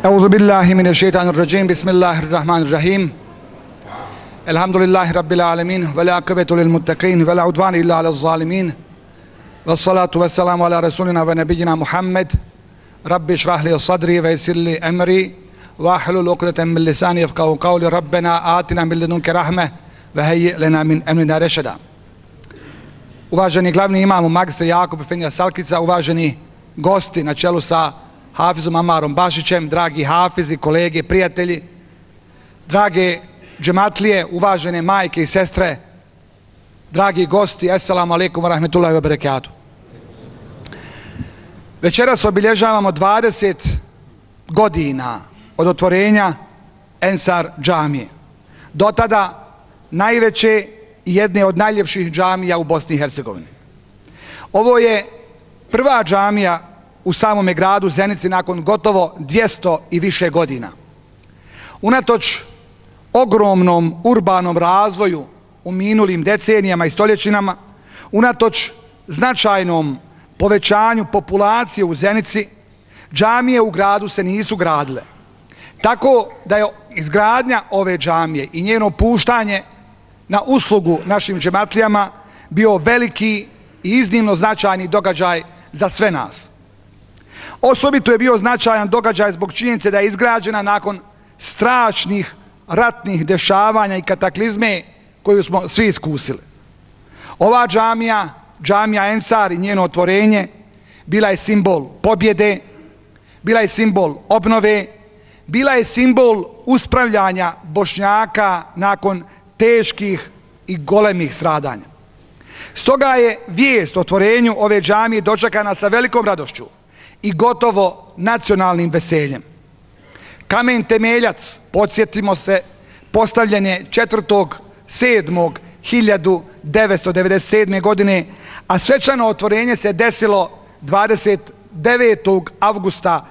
Euzu billahi mineşşeytanirracim. Bismillahirrahmanirrahim. Elhamdülillahi rabbil alamin ve la akibetu lil muttaqin ve la udvane illa alel zalimin. Vessalatu vesselamu ala resulina ve nebiyyina Muhammed. Rabbi şrah li sadri ve yessir li emri ve ahlul ukdeten min lisani yefkahu kavli. Rabbena atina min ledunke rahme ve heyyi lena min emrina rešeda. Uvaženi glavni imam magistar Jakub Efendija Salkica, uvaženi gosti na čelu sa Hafizom Amarom Bašićem, dragi hafizi, kolege, prijatelji, drage džematlije, uvažene majke i sestre, dragi gosti, assalamu alaikum wa rahmetullahi wa barakatuh. Večeras obilježavamo 20 godina od otvorenja Ensar džamije. Do tada najveće i jedne od najljepših džamija u Bosni i Hercegovini. Ovo je prva džamija u samome gradu Zenici nakon gotovo 200 i više godina. Unatoč ogromnom urbanom razvoju u minulim decenijama i stoljećinama, unatoč značajnom povećanju populacije u Zenici, džamije u gradu se nisu gradile. Tako da je izgradnja ove džamije i njeno puštanje na uslugu našim džematlijama bio veliki i iznimno značajni događaj za sve nas. Osobito je bio značajan događaj zbog činjenice da je izgrađena nakon strašnih ratnih dešavanja i kataklizme koju smo svi iskusili. Ova džamija, džamija Ensar i njeno otvorenje, bila je simbol pobjede, bila je simbol obnove, bila je simbol uspravljanja Bošnjaka nakon teških i golemih stradanja. Stoga je vijest o otvorenju ove džamije dočekana sa velikom radošću i gotovo nacionalnim veseljem. Kamen temeljac, podsjetimo se, postavljen je 4.7.1997. godine, a svečano otvorenje se desilo 29. avgusta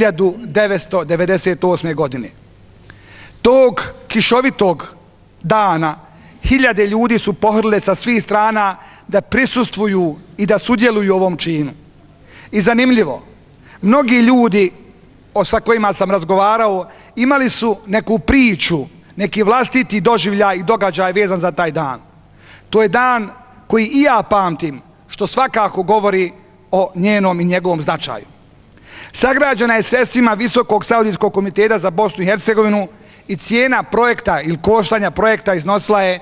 1998. godine. Tog kišovitog dana hiljade ljudi su pohrlile sa svih strana da prisustvuju i da sudjeluju u ovom činu. I zanimljivo, mnogi ljudi sa kojima sam razgovarao imali su neku priču, neki vlastiti doživljaj i događaj vezan za taj dan. To je dan koji i ja pamtim, što svakako govori o njenom i njegovom značaju. Sagrađena je sredstvima Visokog saudijskog komiteta za Bosnu i Hercegovinu i cijena projekta ili koštanja projekta iznosila je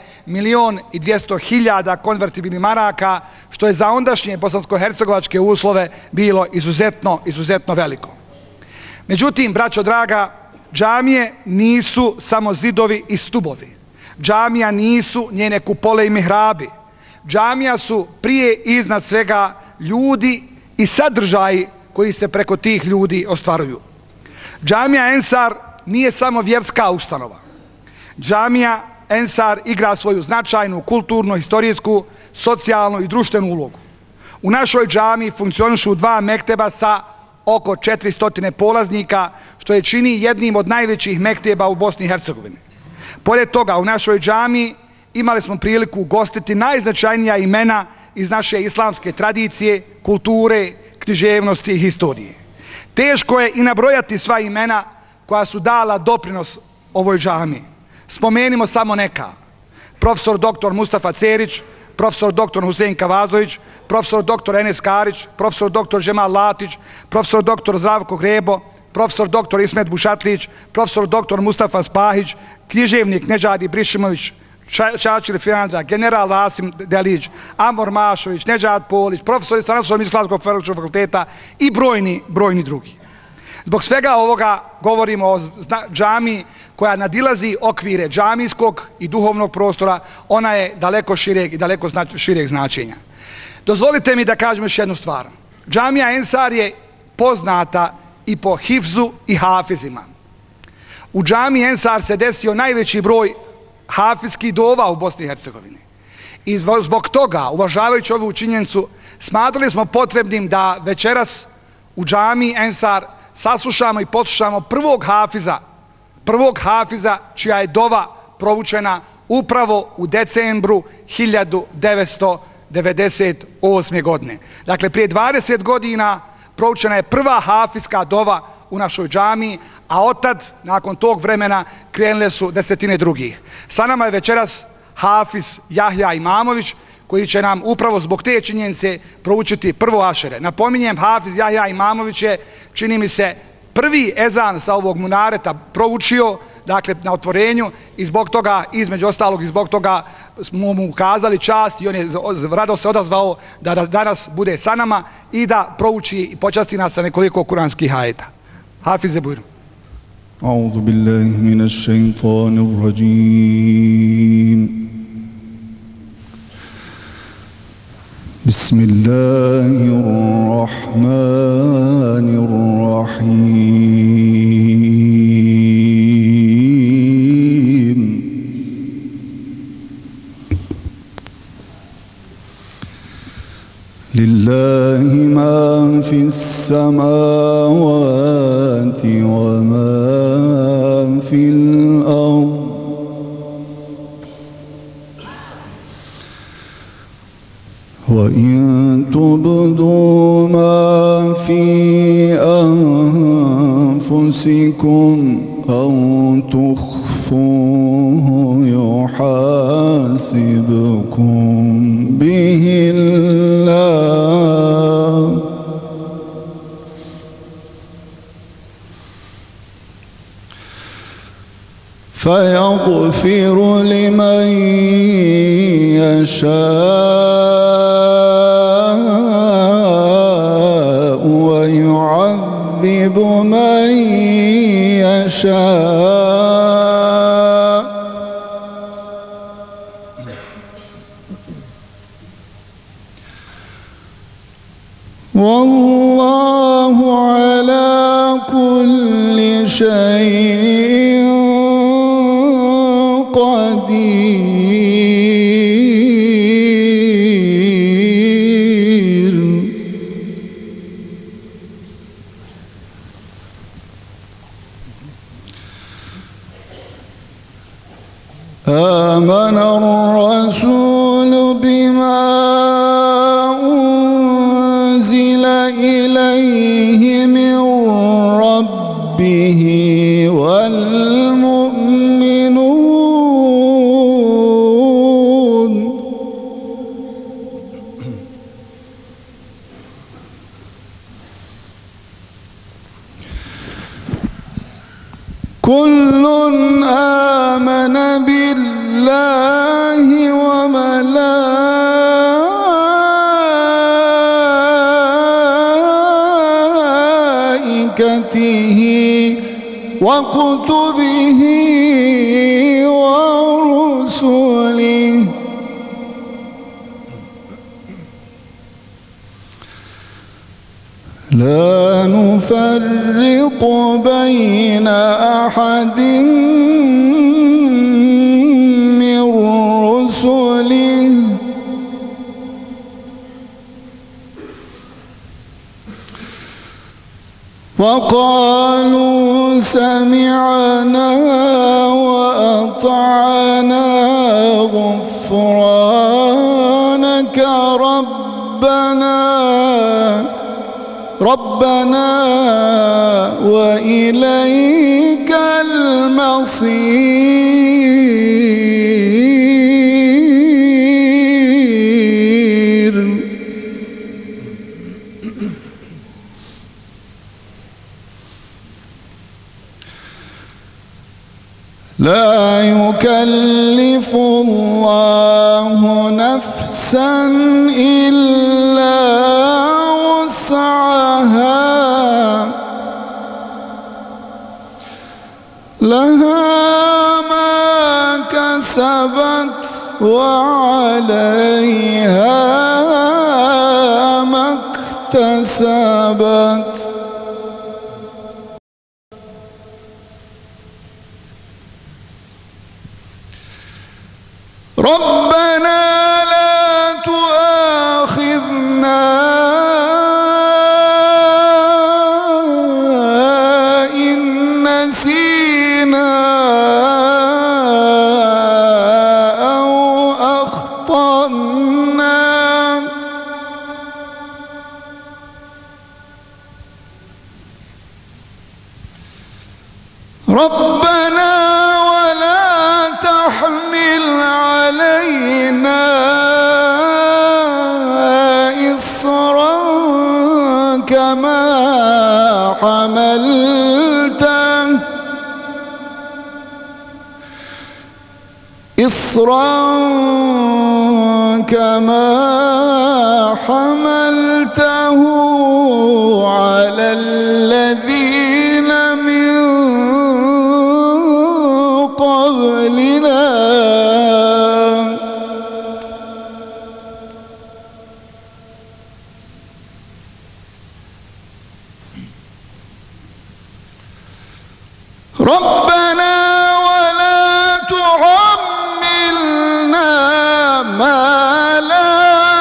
1.200.000 konvertibilnih maraka, što je za ondašnje bosansko-hercegovačke uslove bilo izuzetno veliko. Međutim, braćo draga, džamije nisu samo zidovi i stubovi. Džamija nisu njene kupole i mihrabi. Džamija su prije i iznad svega ljudi i sadržaji koji se preko tih ljudi ostvaruju. Džamija Ensar nije samo vjerska ustanova. Džamija Ensar igra svoju značajnu kulturnu, historijsku, socijalnu i društvenu ulogu. U našoj džamiji funkcionišu 2 mekteba sa oko 400 polaznika, što je čini jednim od najvećih mekteba u Bosni i Hercegovini. Pored toga, u našoj džamiji imali smo priliku ugostiti najznačajnija imena iz naše islamske tradicije, kulture, književnosti i historije. Teško je i nabrojati sva imena koja su dala doprinos ovoj džamiji. Spomenimo samo neka. Profesor dr. Mustafa Cerić, profesor dr. Husein Kavazović, profesor dr. Enes Karić, profesor dr. Žemal Latić, profesor dr. Zdravko Grebo, profesor dr. Ismet Bušatlić, profesor dr. Mustafa Spahić, književnik Neđadi Brišimović, Čačir Fijandra, general Asim Delić, Amor Mašović, Neđad Polić, profesor Islamskog Islamskog fakulteta i brojni drugi. Zbog svega ovoga govorimo o džamiji koja nadilazi okvire džamijskog i duhovnog prostora, ona je daleko šireg i daleko šireg značenja. Dozvolite mi da kažem još jednu stvar. Džamija Ensar je poznata i po hifzu i hafizima. U džamiji Ensar se desio najveći broj hafizskih dova u Bosni i Hercegovini. I zbog toga, uvažavajući ovu činjenicu, smatrali smo potrebnim da večeras u džamiji Ensar saslušamo i poslušamo prvog hafiza čija je dova provučena upravo u decembru 1998. godine. Dakle, prije 20 godina proučena je prva hafizska dova u našoj džamiji, a otad, nakon tog vremena, krenule su desetine drugih. Sa nama je večeras Hafiz Jahja Imamović, koji će nam upravo zbog te činjenice proučiti prvo ašere. Napominjem, Hafiz Jahja Imamović je, čini mi se, prvi ezan sa ovog munareta proučio, dakle, na otvorenju, i zbog toga, između ostalog, i zbog toga smo mu ukazali čast i on je rado se odazvao da danas bude sa nama i da prouči i počasti nas sa nekoliko kuranskih ajeta. Hafize, bujru. أعوذ بالله من الشيطان الرجيم بسم الله الرحمن الرحيم لله ما في السماوات وما في الأرض وإن تبدوا ما في أنفسكم أو تخفوه يحاسبكم به الله فيغفر لمن يشاء ويعذب من يشاء والله على كل شيء قدير آمن الرسول بما أنزل إليه من ربه والمؤمنون كل آمن بالله وملائكته وكتبه ورسله لا نفرق بين أحد من رسله وقالوا سمعنا وأطعنا غفرانك ربنا وإليك المصير لا يكلف الله نفسا إلا وسعها لها ما كسبت وعليها ما اكتسبت ربنا لا تؤاخذنا إن نسينا أو أخطأنا حملته إصرا كما حملته على الذين من قبلنا ربنا ولا تحملنا ما لا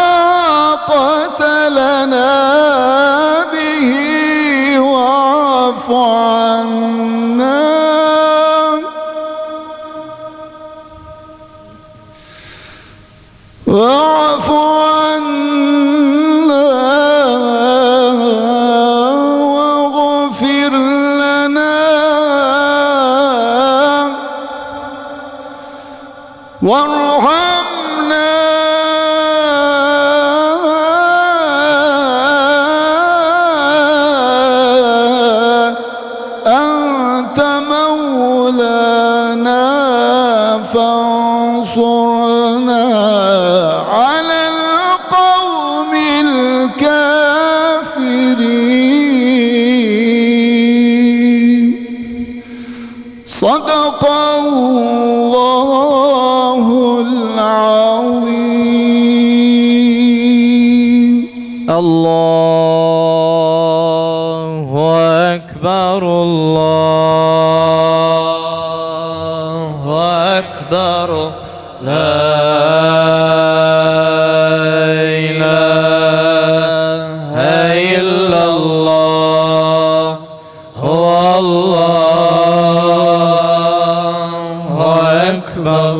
طاقة لنا به واعف عنا واعف عنا واغفر لنا وارحمنا أنت مولانا فانصرنا على القوم الكافرين صدق الله العظيم. الله أكبر الله أكبر لا إله إلا الله هو الله أكبر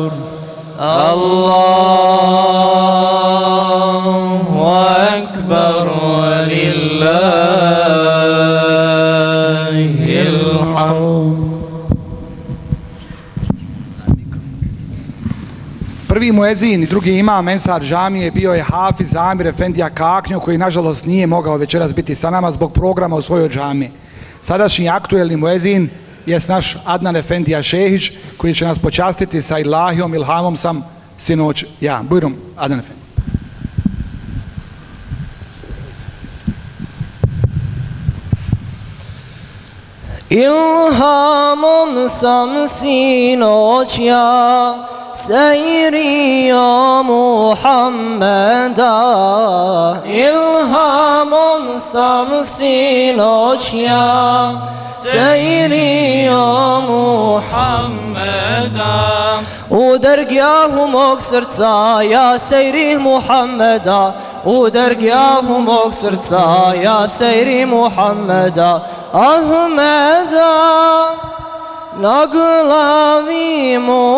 الله أكبر ولله الحمد. Prvi muezin i drugi imam Ensar džamije bio je Hafiz Amir Efendija Kaknjo, koji nažalost nije mogao večeras biti sa nama zbog programa u svojoj džamiji. Sadašnji aktuelni muezin je naš Adnan Efendija Šehić, koji će nas počastiti sa ilahijom, ilhamom sam sinoć ja. Bujrum, Adnan Efendija. Ilhamom sam sinoć ja sejrio Muhammeda, ilhamom sam sinoć ja sejrio Muhammeda. U dergjahu mog srca ja sejrih Muhammeda, u dergjahu mog srca ja sejrih Muhammeda. Ahmeda na glavi mu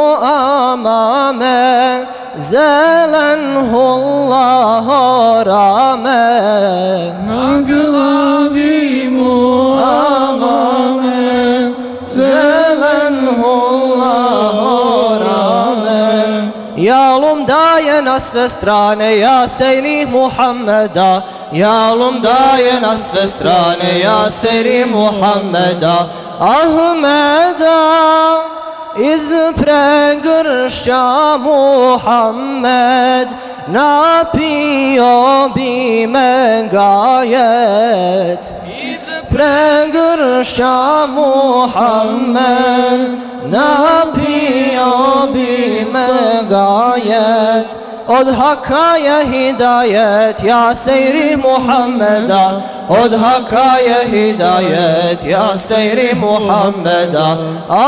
amame zelen hullah rame, na glavi mu amame zelen hullah rame. Jalum daje na sve strane ja sejrih Muhammeda, jalum daje na sve strane ja sejrih Muhammeda. Ahmeda iz pregršća Muhammed napio bi me gajet, iz pregršća Muhammed napio bi me gajet. Od haka je hidajet ja sejrih Muhammeda, od haka je hidajet ja sejrih Muhammeda.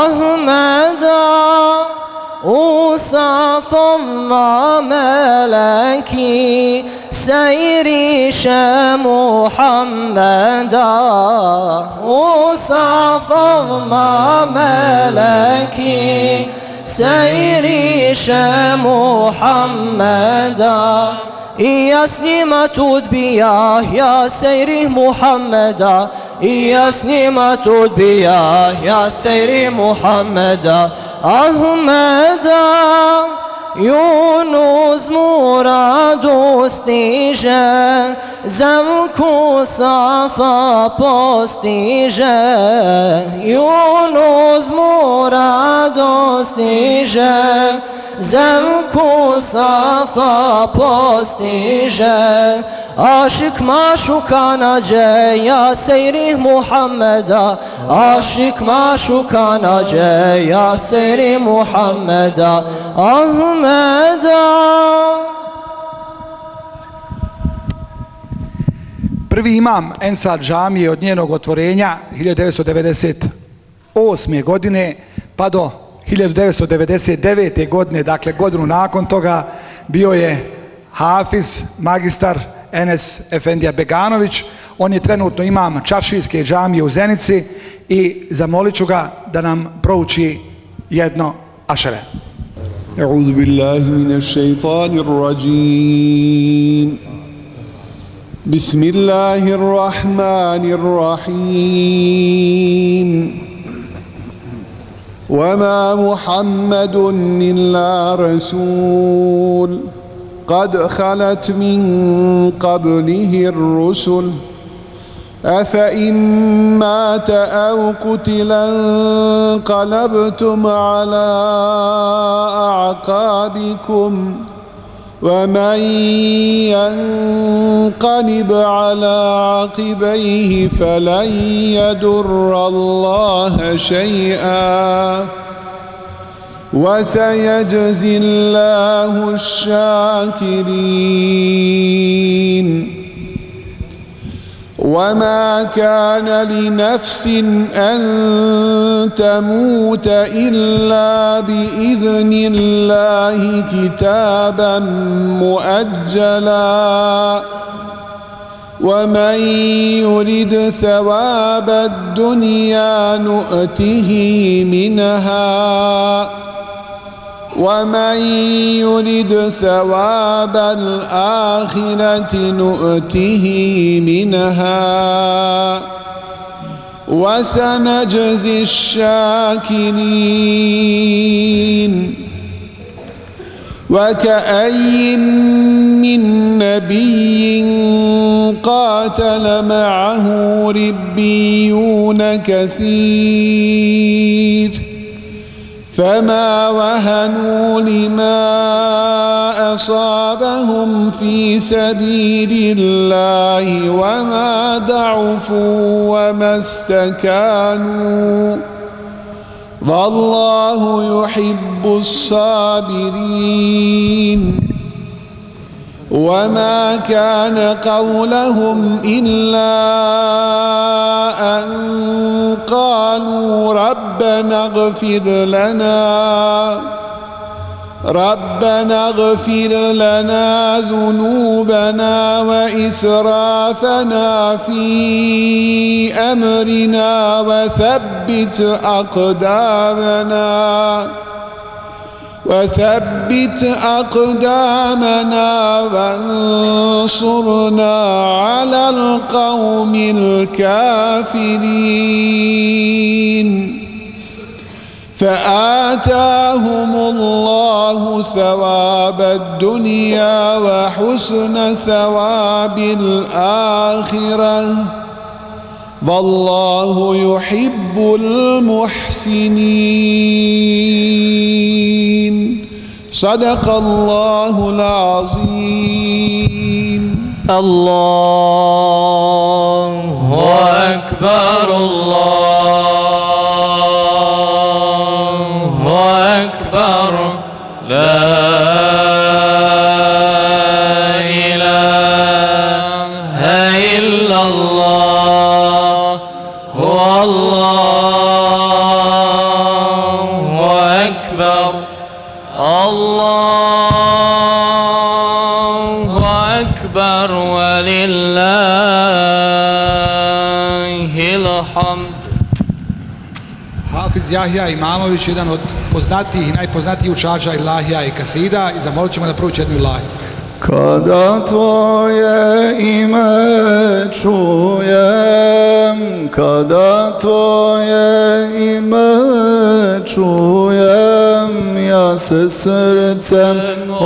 Ahmeda u safovma meleki sejriše Muhammeda, u safovma meleki sejriše Muhammeda. I ja s njima tud bija, ja sejrih Muhammeda, i ja s njima tud bija, ja sejrih Muhammeda. Ahmeda Yunus muradu stiže, zemku Safa postiže. Yunus muradu stiže, zemku Safa postiže. Aşık maşuka nace ya seyri Muhammed'a, aşık maşuka nace ya seyri Muhammed'a, Ahmed'a. Prvi imam Ensar džamije od njenog otvorenja 1998. godine pa do 1999. godine, dakle godinu nakon toga, bio je Hafiz, magistar Enes Efendija Beganović. On je trenutno imam Čaršijske džamije u Zenici i zamolit ću ga da nam prouči jedno ašere. أعوذ بالله من الشيطان الرجيم بسم الله الرحمن الرحيم وما محمد إلا رسول قد خلت من قبله الرسل أفإن مات أو قتلا انقلبتم على أعقابكم ومن ينقلب على عقبيه فلن يضر الله شيئا وسيجزي الله الشاكرين وما كان لنفس أن تموت إلا بإذن الله كتابا مؤجلا ومن يرد ثواب الدنيا نؤته منها ومن يرد ثواب الآخرة نؤته منها وسنجزي الشاكرين وكأي من نبي قاتل معه ربيون كثير فما وهنوا لما أصابهم في سبيل الله وما ضعفوا وما استكانوا والله يحب الصابرين وما كان قولهم إلا أن قالوا ربنا اغفر لنا ذنوبنا وإسرافنا في أمرنا وثبت أقدامنا وانصرنا على القوم الكافرين فآتاهم الله ثواب الدنيا وحسن ثواب الآخرة والله يحب المحسنين صدق الله العظيم. الله أكبر الله أكبر لا إله إلا الله الله أكبر الله أكبر ولله الحمد. Hafiz Jahja Imamović, jedan od poznatijih i najpoznatijih učača ilahija i kasida, i zamolit ćemo da prouči jednu ilahiju. Kada tvoje ime čujem, kada tvoje ime čujem, ja se srcem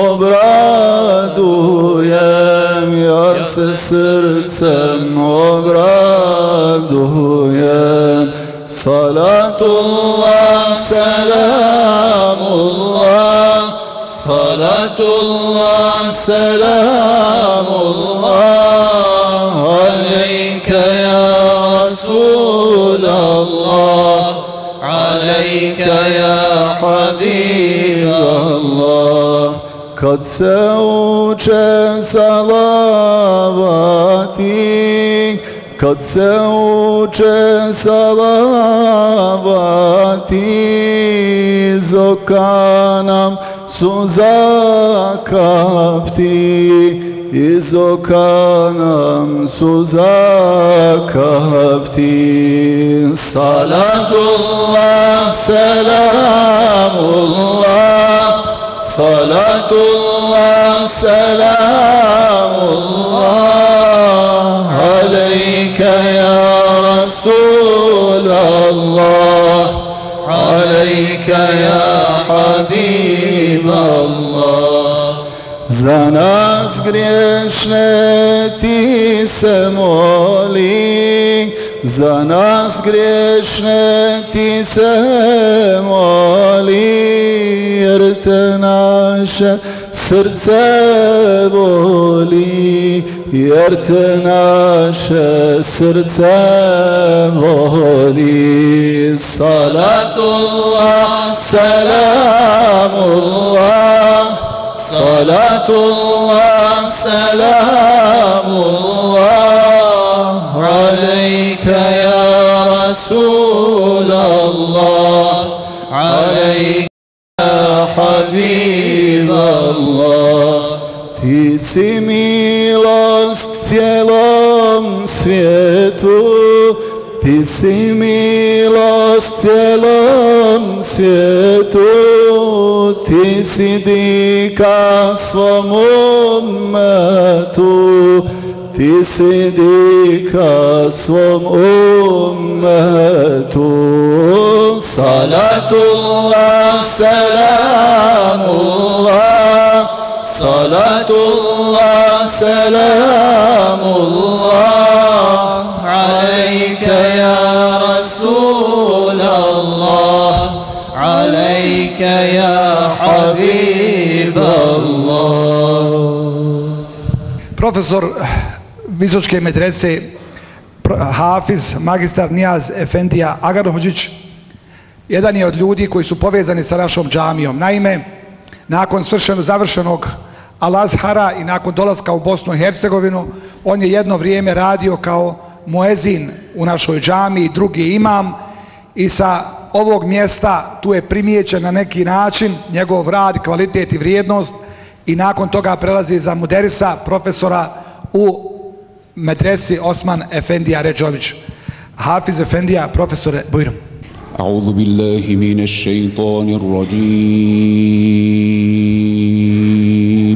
obradujem, ja se srcem obradujem. Salatullah, selamullah, salatullah, selamullah, aleyke ya Resulallah, aleyke ya Habiballah. Kad se uče salavati, kad se uče salavati, iz oka nam suza kapti, iz oka nam suza kapti. Salatullah, selamullah, salatullah, selamullah, aleyke ya Resulallah, aleyke ya Habiballah. Za nas griješne ti se moli, za nas griješne ti se moli, jer te naše srce voli, jer te naše srce voli. Salatullah, selamullah, salatullah, selamullah, aleyke ya Resulallah, aleyke ya Habiballah. Ti si milost cijelom svijetu, ti si milost cijelom svijetu, ti si dika svom ummetu, ti si dika svom ummetu. Salatullah, selamullah, salatullah, selamullah, aleyke ya Resulallah, aleyke ya Habiballah. Profesor Visočke medrese, Hafiz, magistar Nijaz Efendija Agarohođić, jedan je od ljudi koji su povezani sa našom džamijom. Naime, nakon završenog Al-Azhara i nakon dolaska u Bosnu i Hercegovinu, on je jedno vrijeme radio kao muezin u našoj džamiji, drugi imam, i sa ovog mjesta tu je primijećen na neki način njegov rad, kvalitet i vrijednost, i nakon toga prelazi za muderisa, profesora u medresi Osman Efendija Ređović. Hafiz Efendija, profesore, bujrum. أعوذ بالله من الشيطان الرجيم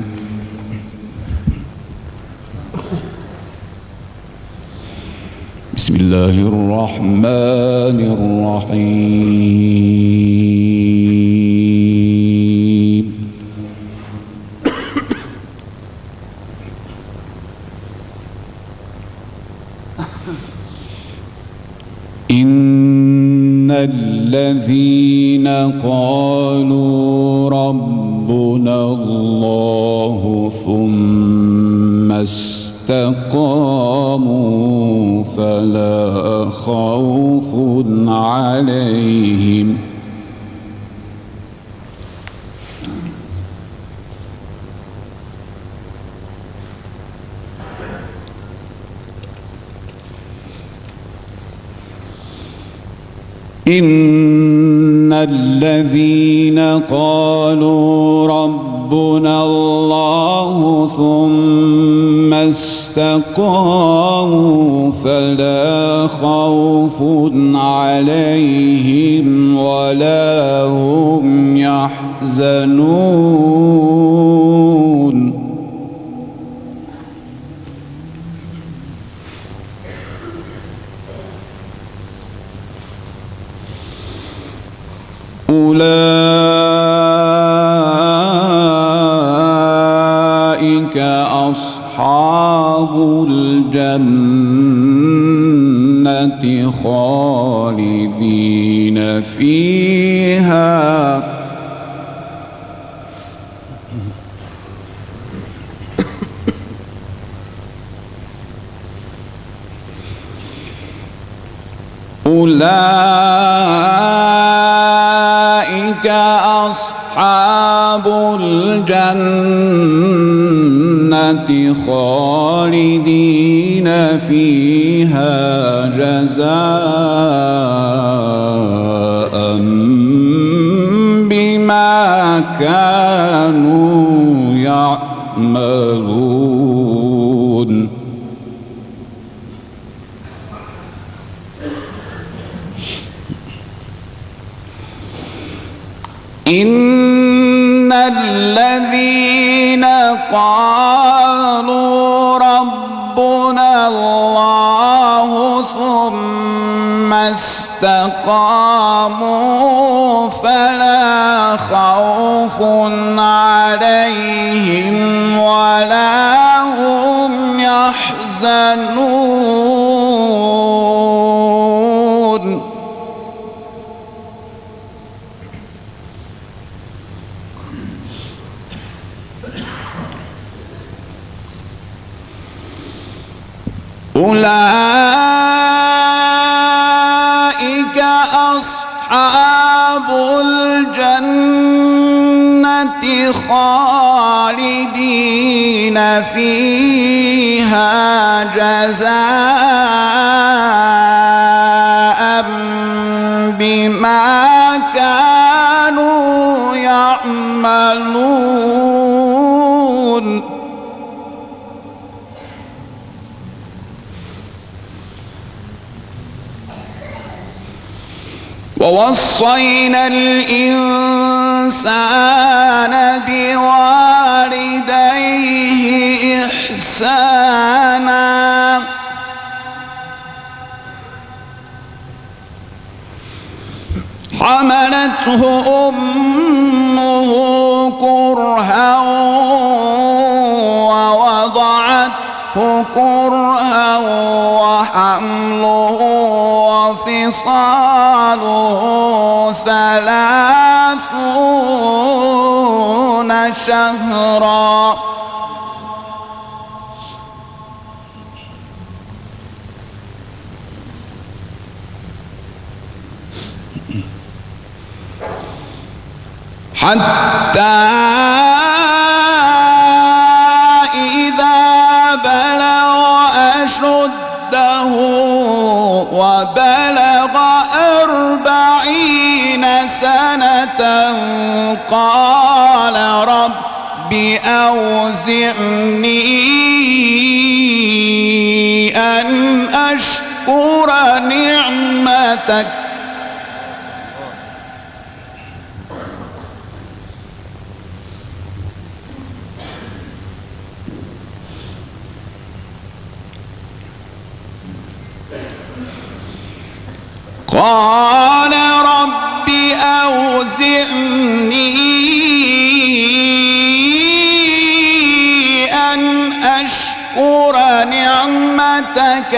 بسم الله الرحمن الرحيم إن الذين قالوا ربنا الله ثم استقاموا فلا خوف عليهم إن الذين قالوا ربنا الله ثم استقاموا فلا خوف عليهم ولا هم يحزنون أولئك أولئك أصحاب الجنة خالدين فيها جزاء بما كانوا يعملون إن الذين قالوا ربنا الله ثم استقاموا فلا خوف عليهم ولا هم يحزنون أولئك أصحاب الجنة خالدين فيها جزاء بما كانوا يعملون ووصينا الإنسان بوالديه إحسانا حملته أمه كرها ووضعته كرها وحمله وفصاله 30 شهرا حتى إذا بلغ أشده وبلغ 40 سنة قال رب أوزعني أن أشكر نعمتك قال رب أوزعني أن أشكر نعمتك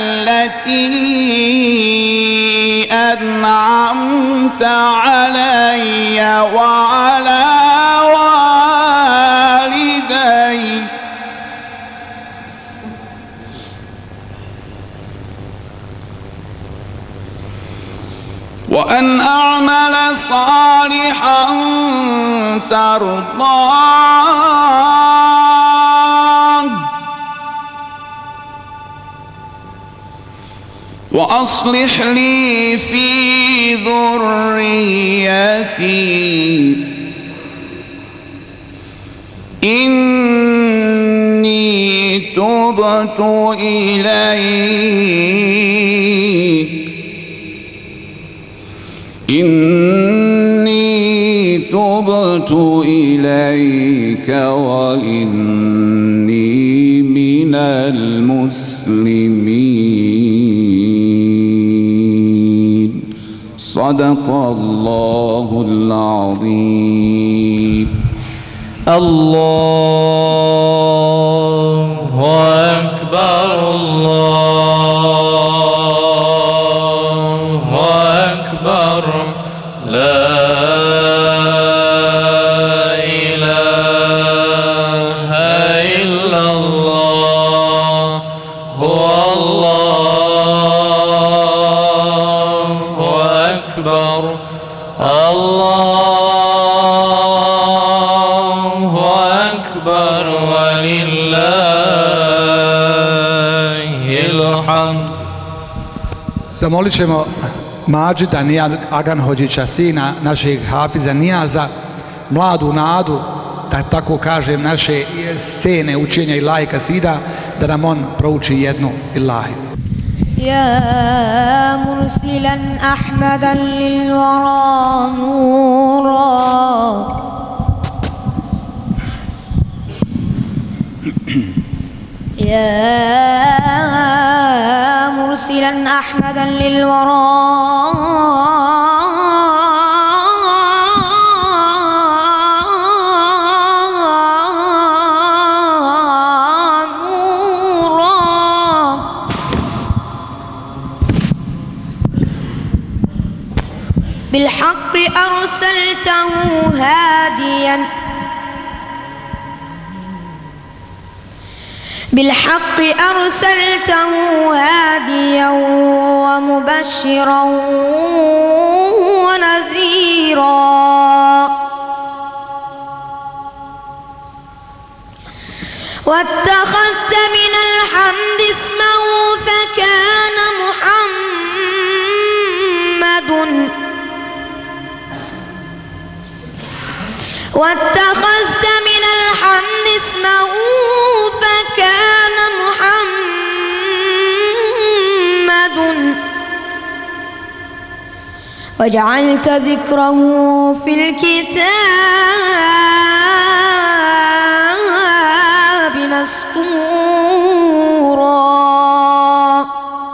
التي أنعمت علي وعلى والدي وأن أعمل صالحا ترضاه وأصلح لي في ذريتي إني تبت إليك إني تبت إليك وإني من المسلمين صدق الله العظيم. الله أكبر الله أكبر لا إله Zamolit ćemo Mađida Aganhođića, sina našeg Hafiza Nijaza, mladu nadu, da tako kažem, naše scene učenja Ilahi kasida, da nam on prouči jednu Ilahiju. يا مرسلا أحمدا للورى نورا يا مرسلا أحمدا للورى بالحق أرسلته هاديا بالحق أرسلته هاديا ومبشرا ونذيرا واتخذت من الحمد اسمه فكان محمد واتخذت من الحمد اسمه فكان محمد وجعلت ذكره في الكتاب مسطورا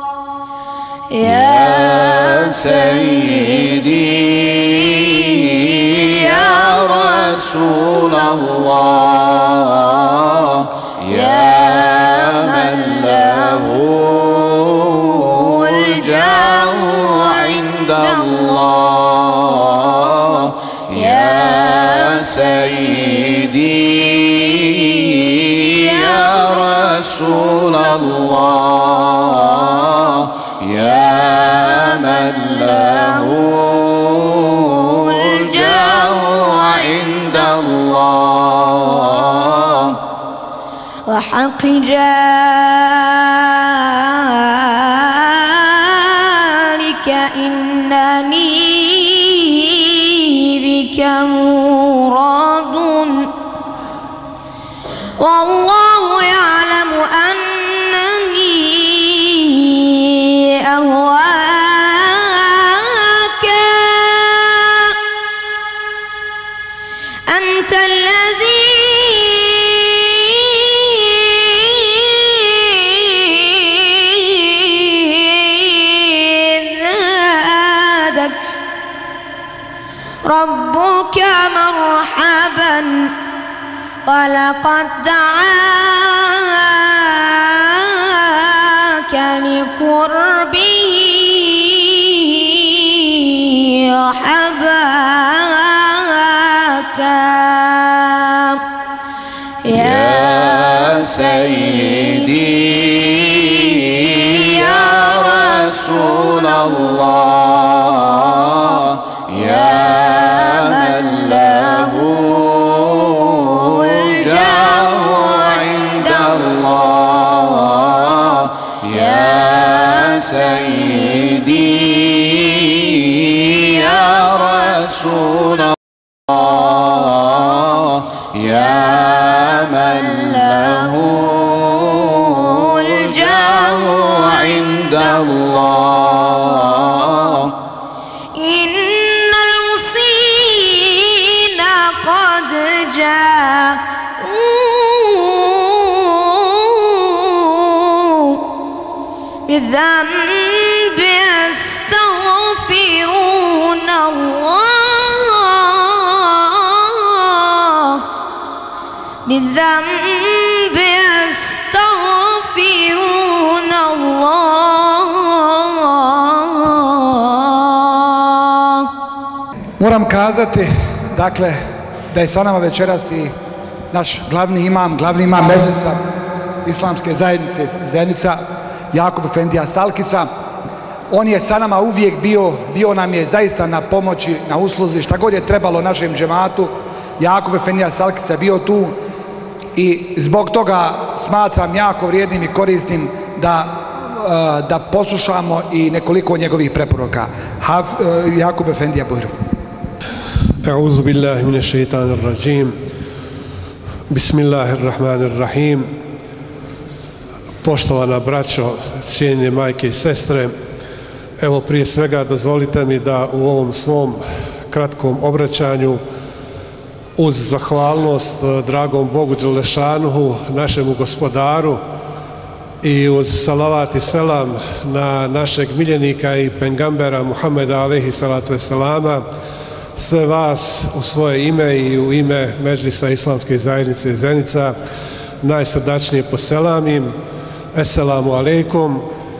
يا سيدي رسول الله يا من له الجاه عند الله يا سيدي يا رسول الله يا من له وحق ذلك إنني بك مراد والله يعلم أنني أهواك أنت الذي ربك مرحبا ولقد دعاك لقربه وحباك يا سيدي يا رسول الله يا سيدي يا رسول الله يا من له الجاه عند الله إن المصين قد جاءوا بالذنب يستغفرون الله بالذنب يستغفرون الله. Moram kazati, dakle, da je sa nama večeras i naš glavni imam Medžlisa islamske zajednice Zenica, Jakub Efendija Salkica. On je sa nama uvijek bio nam je zaista na pomoći, na usluzi, šta god je trebalo našem džematu. Jakub Efendija Salkica bio tu i zbog toga smatram jako vrijednim i korisnim da da poslušamo i nekoliko njegovih preporuka. Jakub Efendija Bujrum. A'udhu billahi mine šeitanir rajim. Bismillahirrahmanirrahim. Poštovana braćo, cijenjene majke i sestre, evo prije svega dozvolite mi da u ovom svom kratkom obraćanju uz zahvalnost dragom Bogu Đelešanuhu, našemu gospodaru, i uz salavat i selam na našeg miljenika i pengambera Muhammeda alejhi salatu vesselama, sve vas u svoje ime i u ime Medžlisa Islamske zajednice Zenica najsrdačnije poselamim. Esselamu alejkum,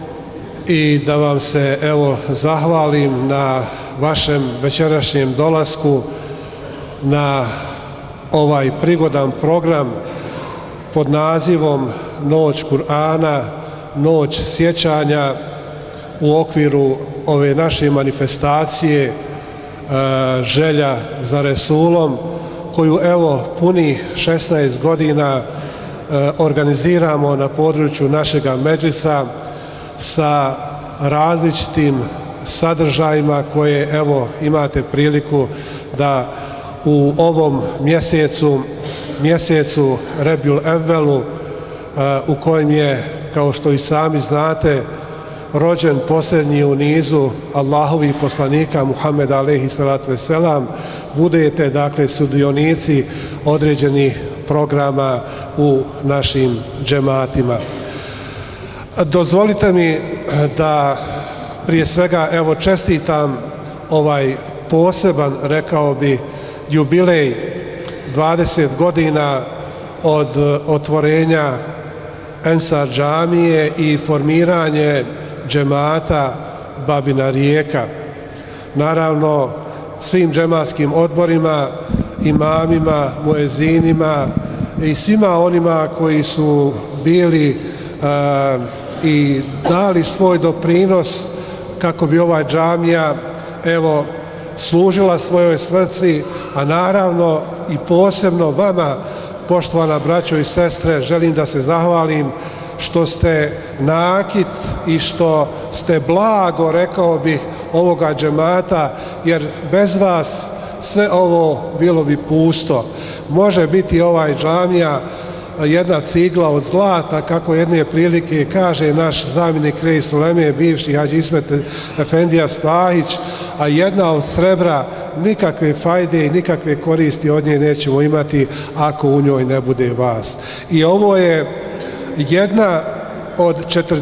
i da vam se evo zahvalim na vašem večerašnjem dolasku na ovaj prigodan program pod nazivom Noć Kur'ana, Noć sjećanja u okviru ove naše manifestacije želja za Resulom, koju evo punih 16 godina organiziramo na području našega Medžlisa sa različitim sadržajima koje evo imate priliku da u ovom mjesecu Rebjul Evvelu, u kojem je, kao što i sami znate, rođen posljednji u nizu Allahovih poslanika Muhammeda alejhi salatu vesselam, budete dakle sudionici određenih programa u našim džematima. Dozvolite mi da prije svega evo čestitam ovaj poseban, rekao bi, jubilej 20 godina od otvorenja Ensar džamije i formiranje džemata Babina Rijeka. Naravno, svim džematskim odborima, imamima, muezinima i svima onima koji su bili i dali svoj doprinos kako bi ova džamija evo služila svojoj svrsi, a naravno i posebno vama, poštovana braćo i sestre, želim da se zahvalim što ste nakit i što ste blago, rekao bih, ovoga džemata, jer bez vas sve ovo bilo bi pusto. Može biti ovaj džamija jedna cigla od zlata, kako jedne prilike kaže naš zamjenik Reis Uleme, bivši Hadži Ismet Efendija Spahić, a jedna od srebra, nikakve fajde i nikakve koristi od nje nećemo imati ako u njoj ne bude vas. I ovo je jedna od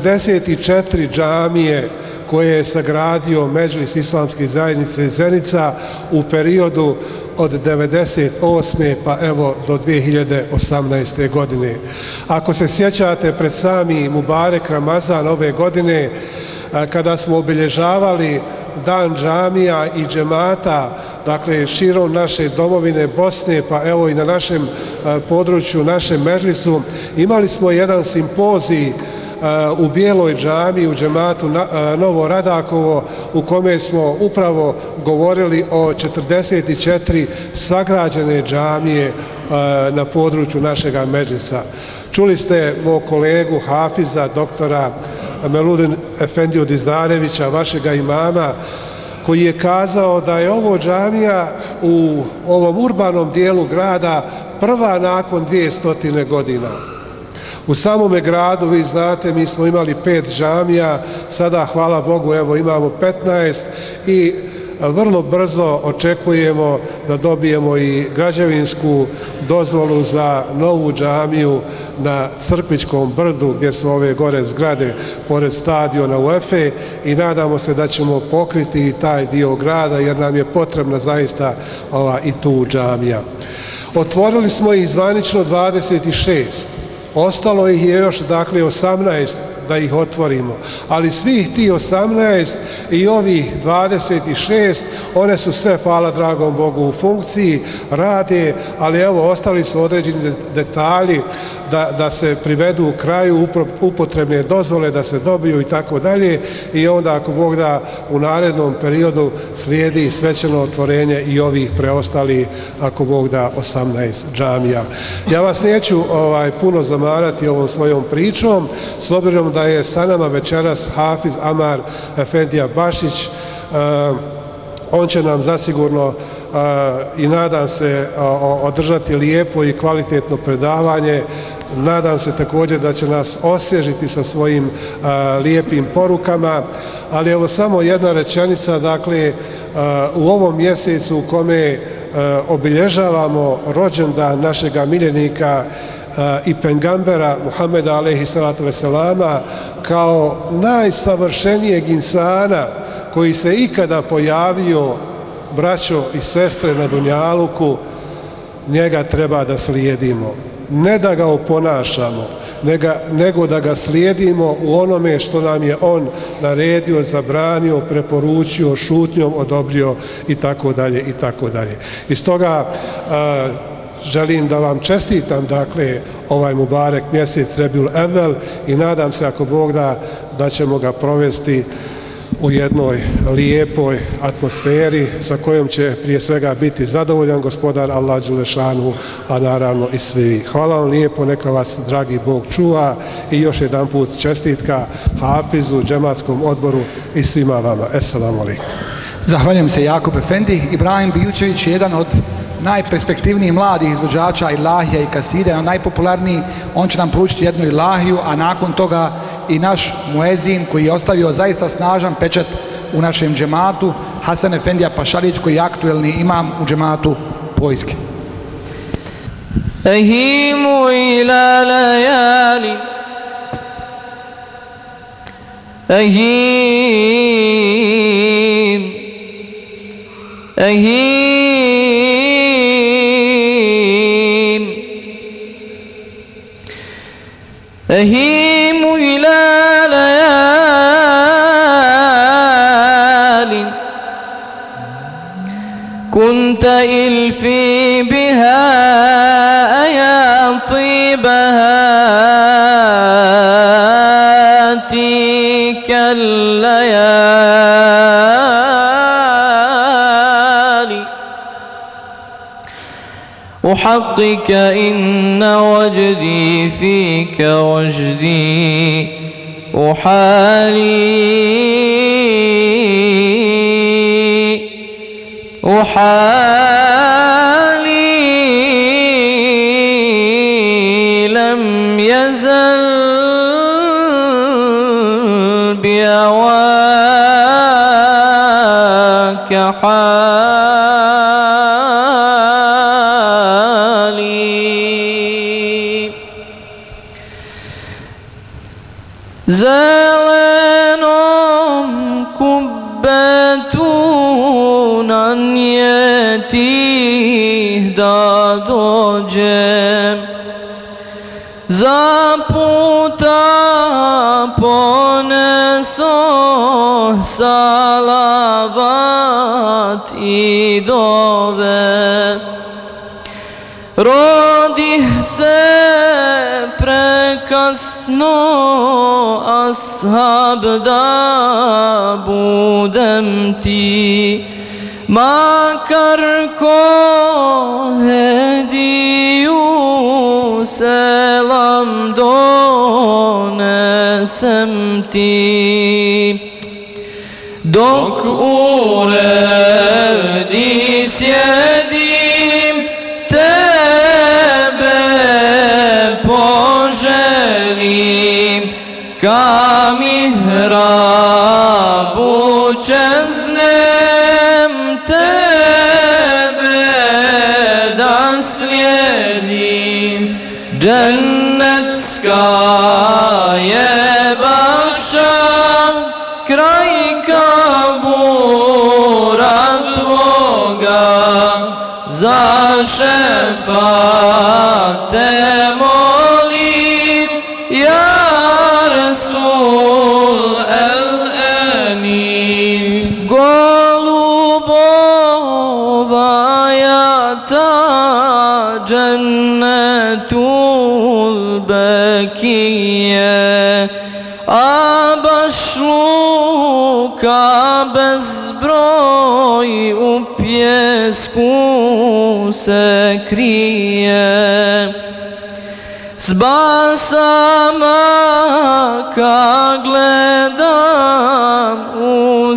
44 džamije koje je sagradio Medžlis Islamske zajednice Zenica u periodu od 1998. pa evo do 2018. godine. Ako se sjećate, pred sami Mubarek Ramazan ove godine, kada smo obilježavali dan džamija i džemata, dakle širom naše domovine Bosne, pa evo i na našem području, našem Medžlisu, imali smo jedan simpozij u Bijeloj džamiji u džematu Novo Radakovo, u kome smo upravo govorili o 44 sagrađene džamije na području našega Medžlisa. Čuli ste mog kolegu Hafiza, doktora Meludin Efendiju Dizdarevića, vašega imama, koji je kazao da je ovo džamija u ovom urbanom dijelu grada prva nakon 200 godina. U samome gradu, vi znate, mi smo imali 5 džamija, sada hvala Bogu evo imamo 15 i vrlo brzo očekujemo da dobijemo i građevinsku dozvolu za novu džamiju na Crkvičkom brdu, gdje su ove gore zgrade pored stadiona UEFA, i nadamo se da ćemo pokriti i taj dio grada, jer nam je potrebna zaista i tu džamija. Otvorili smo ih zvanično 26, ostalo ih je još dakle 18 da ih otvorimo, ali svih ti 18 i ovih 26, one su sve, hvala dragom Bogu, u funkciji, rade, ali evo ostali su određeni detalji da se privedu u kraju, upotrebne dozvole da se dobiju i tako dalje, i onda ako Bog da u narednom periodu slijedi svečano otvorenje i ovih preostali, ako Bog da, 18 džamija. Ja vas neću puno zamarati ovom svojom pričom, s obzirom da je sa nama večeras Hafiz Amar Efendija Bašić. On će nam zasigurno i nadam se održati lijepo i kvalitetno predavanje. Nadam se također da će nas osvježiti sa svojim lijepim porukama, ali evo samo jedna rečenica, dakle u ovom mjesecu u kome obilježavamo rođendan našega miljenika i pengambera Muhameda alejhi salatu veselama kao najsavršenijeg insana koji se ikada pojavio, braćo i sestre, na dunjaluku, njega treba da slijedimo. Ne da ga oponašamo, nego da ga slijedimo u onome što nam je on naredio, zabranio, preporučio, šutnjom odobrio i tako dalje i tako dalje. I stoga želim da vam čestitam, dakle, ovaj Mubarek mjesec Rebiul Evvel i nadam se, ako Bog da ćemo ga provesti u jednoj lijepoj atmosferi sa kojom će prije svega biti zadovoljan gospodar Allah Đelešanu, a naravno i svi. Hvala vam lijepo, neka vas dragi Bog čuva i još jedan put čestitka Hafizu, džematskom odboru i svima vama. Esselamu alejkum. Zahvaljujem se Jakub Efendi. Ibrahim Bijučević je jedan od najperspektivnijih mladih izvođača ilahija i kaside, on najpopularniji. On će nam proučiti jednu ilahiju, a nakon toga i naš muezin koji je ostavio zaista snažan pečat u našem džematu, Hasan Efendija Pašalić, koji je aktuelni imam u džematu Pojske. Ehimu ila lajali, أهيم إلى ليال كنت إلفي بها يا طيبها تلك الليالي أحقك إن وجدي فيك وجدي أحالي لم يزل بهواك حالي zelenom kubbetu na njeti da dođem, za puta poneso salavat i dove. Rodih se prekasno, ashab da budem ti, makar ko hediju selam donesem ti. Dok uredi sjedim, tebe poželim, ka mihrabu čeznem, tebe da slijedim. Džennetska je baša kraj kabura tvoga, za šefat te molim, ja Rasul el-Amin. Golubova ja ta džennetul bekije, a baš luka bezbroj u pjesku se krije. s basama kad gledam u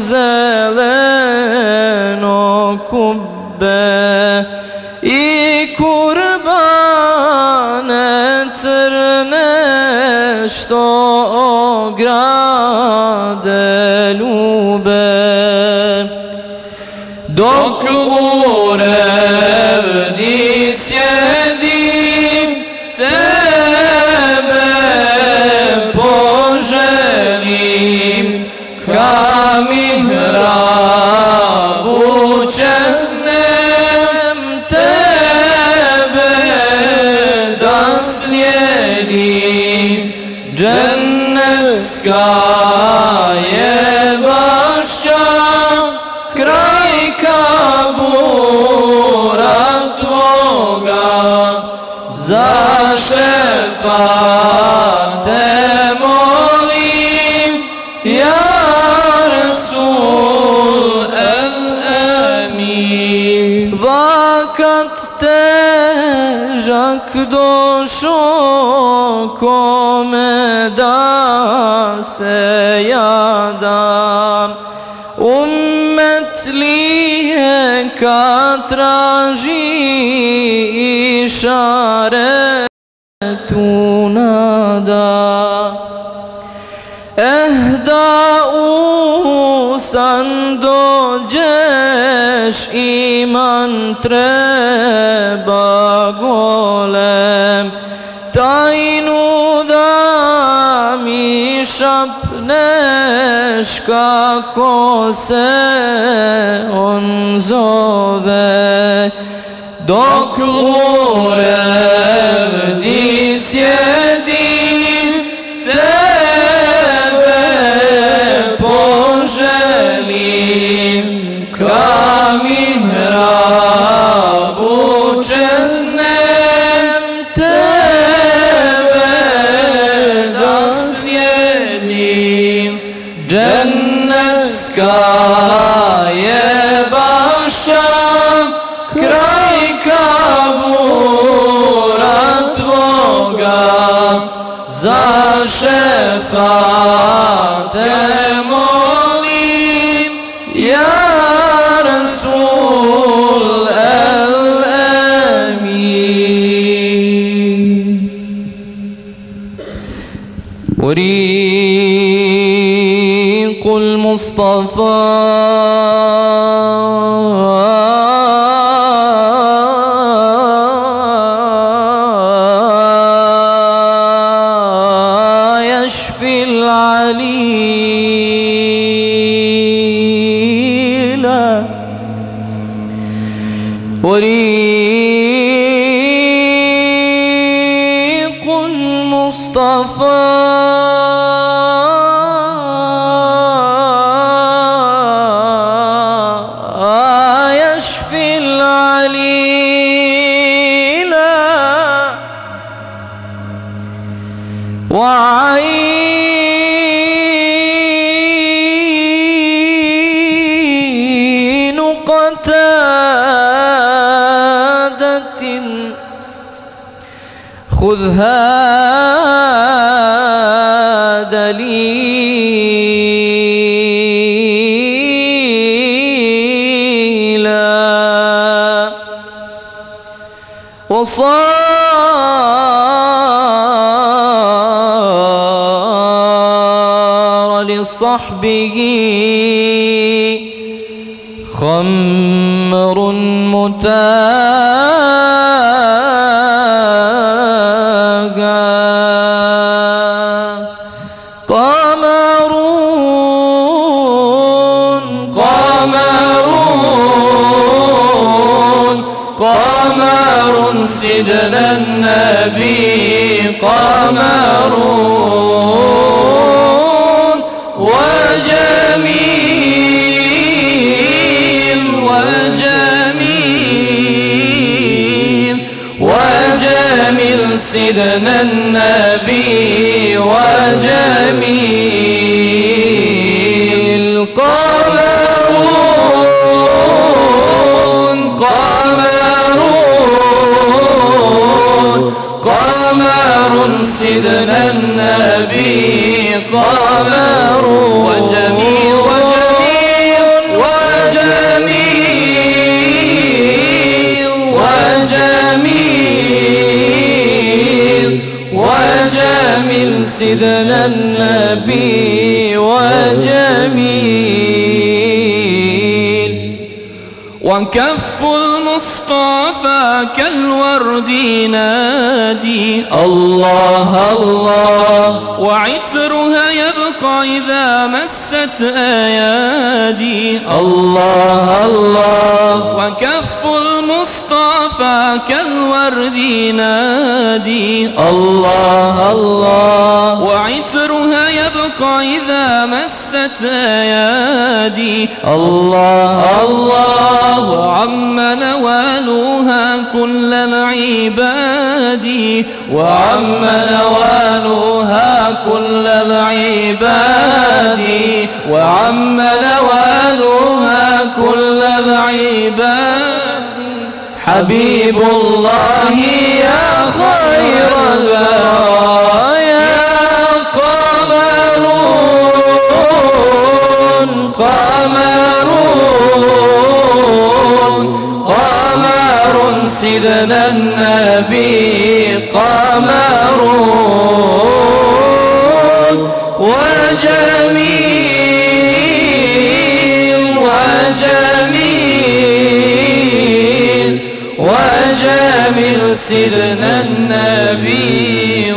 zeleno kubbe i kurbane crne što ograde ljube. Dok u revni sjedim, tebe poželim, ka mihrabu čeznem, tebe da slijedim. Džennetska je bašća kraj kabura tvoga, za šefat te molim, ja Rasul el-Amin. Vakat težak došo, kome da se jadam, ummet lijeka traži išaretu nada. Da u san dođeš, iman treba golem, tajnu da mi šapneš kako se on zove. Dok u revni sjedim, tebe poželim, ka mihrabu čeznem, tebe da sjedim. Džennetska je bašća kraj kabura tvoga, za šefat te molim, ja Rasul el-Amin. وريق المصطفى يشفي العليل. وريق المصطفى يشفي العليل، وعين قتادة خذها دليلا، وصار لصحبه خمر متاجا. قمرون قمرون قمر سيدنا النبي، قمرون وجميل وجميل وجميل سيدنا النبي وجميل. قمرون قمرون قمر سيدنا النبي قمر وجميل وجميل وجميل وجميل سيدنا النبي وجميل وكف المصطفى كالورد ينادي الله الله وعطرها يبقى إذا مست أيادي الله الله وكف المصطفى كالورد ينادي الله الله وعطرها يبقى إذا مست أيادي الله الله وعم نوالها كل العباد وعم نوالها كل العباد وعم نوالها كل العباد حبيب الله يا خير البرايا قمرون قمرون قمر سيدنا النبي قمرون وجميل وجميل وجميل سيدنا النبي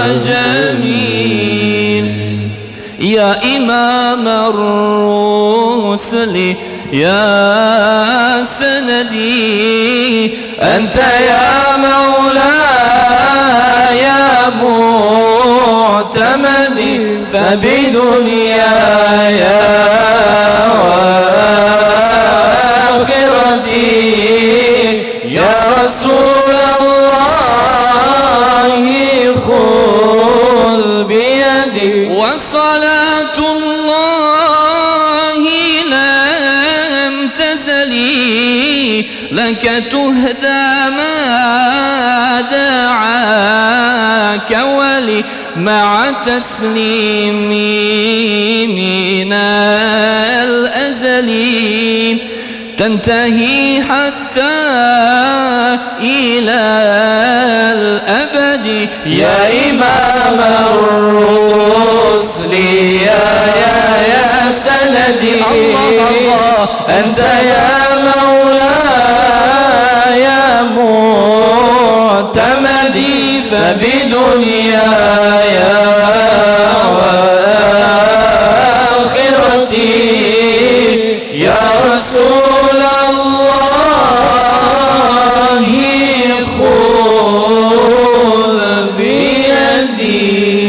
وجميل يا إمام الرسل يا سندي أنت يا مولاي يا معتمدي فبدنياي وآخرتي يا رسول الله خذ بيدي وصلاة الله لم تزلي لك تهدى ما دعاك ولي مع تسليمي من الأزل تنتهي حتى إلى الأبد يا إمام الرسل يا سندي الله الله أنت يا مولاي يا معتمدي فبدنياي وآخرتي يا رسول الله خذ بيدي.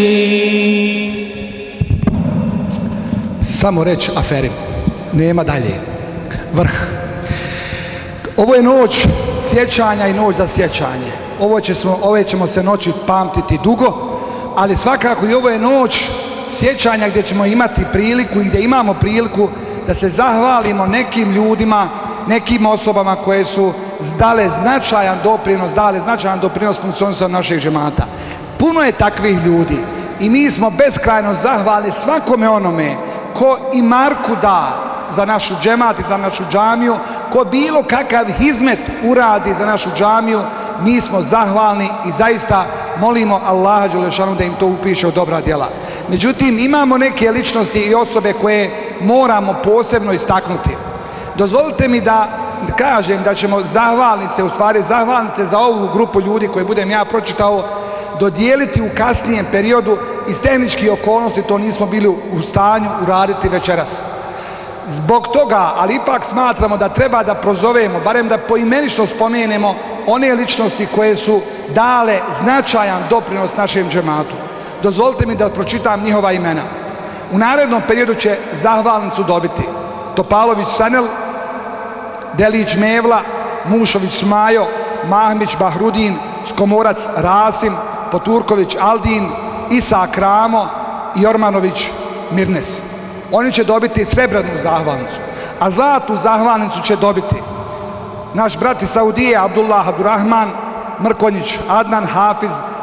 Samo reći aferi, nema dalje. Vrh. Ovo je noć sjećanja i noć za sjećanje. Ove ćemo se noći pamtiti dugo, ali svakako i ovo je noć sjećanja gdje ćemo imati priliku i gdje imamo priliku da se zahvalimo nekim ljudima, nekim osobama koje su dale značajan doprinos funkcionisanju naših džemata. Puno je takvih ljudi i mi smo beskrajno zahvalni svakome onome ko i marku da za našu džemat i za našu džamiju, ko bilo kakav hizmet uradi za našu džamiju, mi smo zahvalni i zaista molimo Allaha dželešanu da im to upiše u dobra djela. Međutim, imamo neke ličnosti i osobe koje moramo posebno istaknuti. Dozvolite mi da kažem da ćemo zahvalnice za ovu grupu ljudi koje budem ja pročitao dodijeliti u kasnijem periodu. Iz tehničkih okolnosti to nismo bili u stanju uraditi večeras. Zbog toga, ali ipak smatramo da treba da prozovemo, barem da poimenično spomenemo one ličnosti koje su dale značajan doprinos našem džematu. Dozvolite mi da pročitam njihova imena. U narednom periodu će zahvalnicu dobiti Topalović Sanel, Delić Mevla, Mušović Smajo, Mahmić Bahrudin, Skomorac Rasim, Poturković Aldin, Isak Ramo i Ormanović Mirnes. Oni će dobiti srebrnu zahvalnicu, a zlatnu zahvalnicu će dobiti naš brat iz Saudije Abdullah Abdurrahman, Mrkonjić Adnan Hafiz,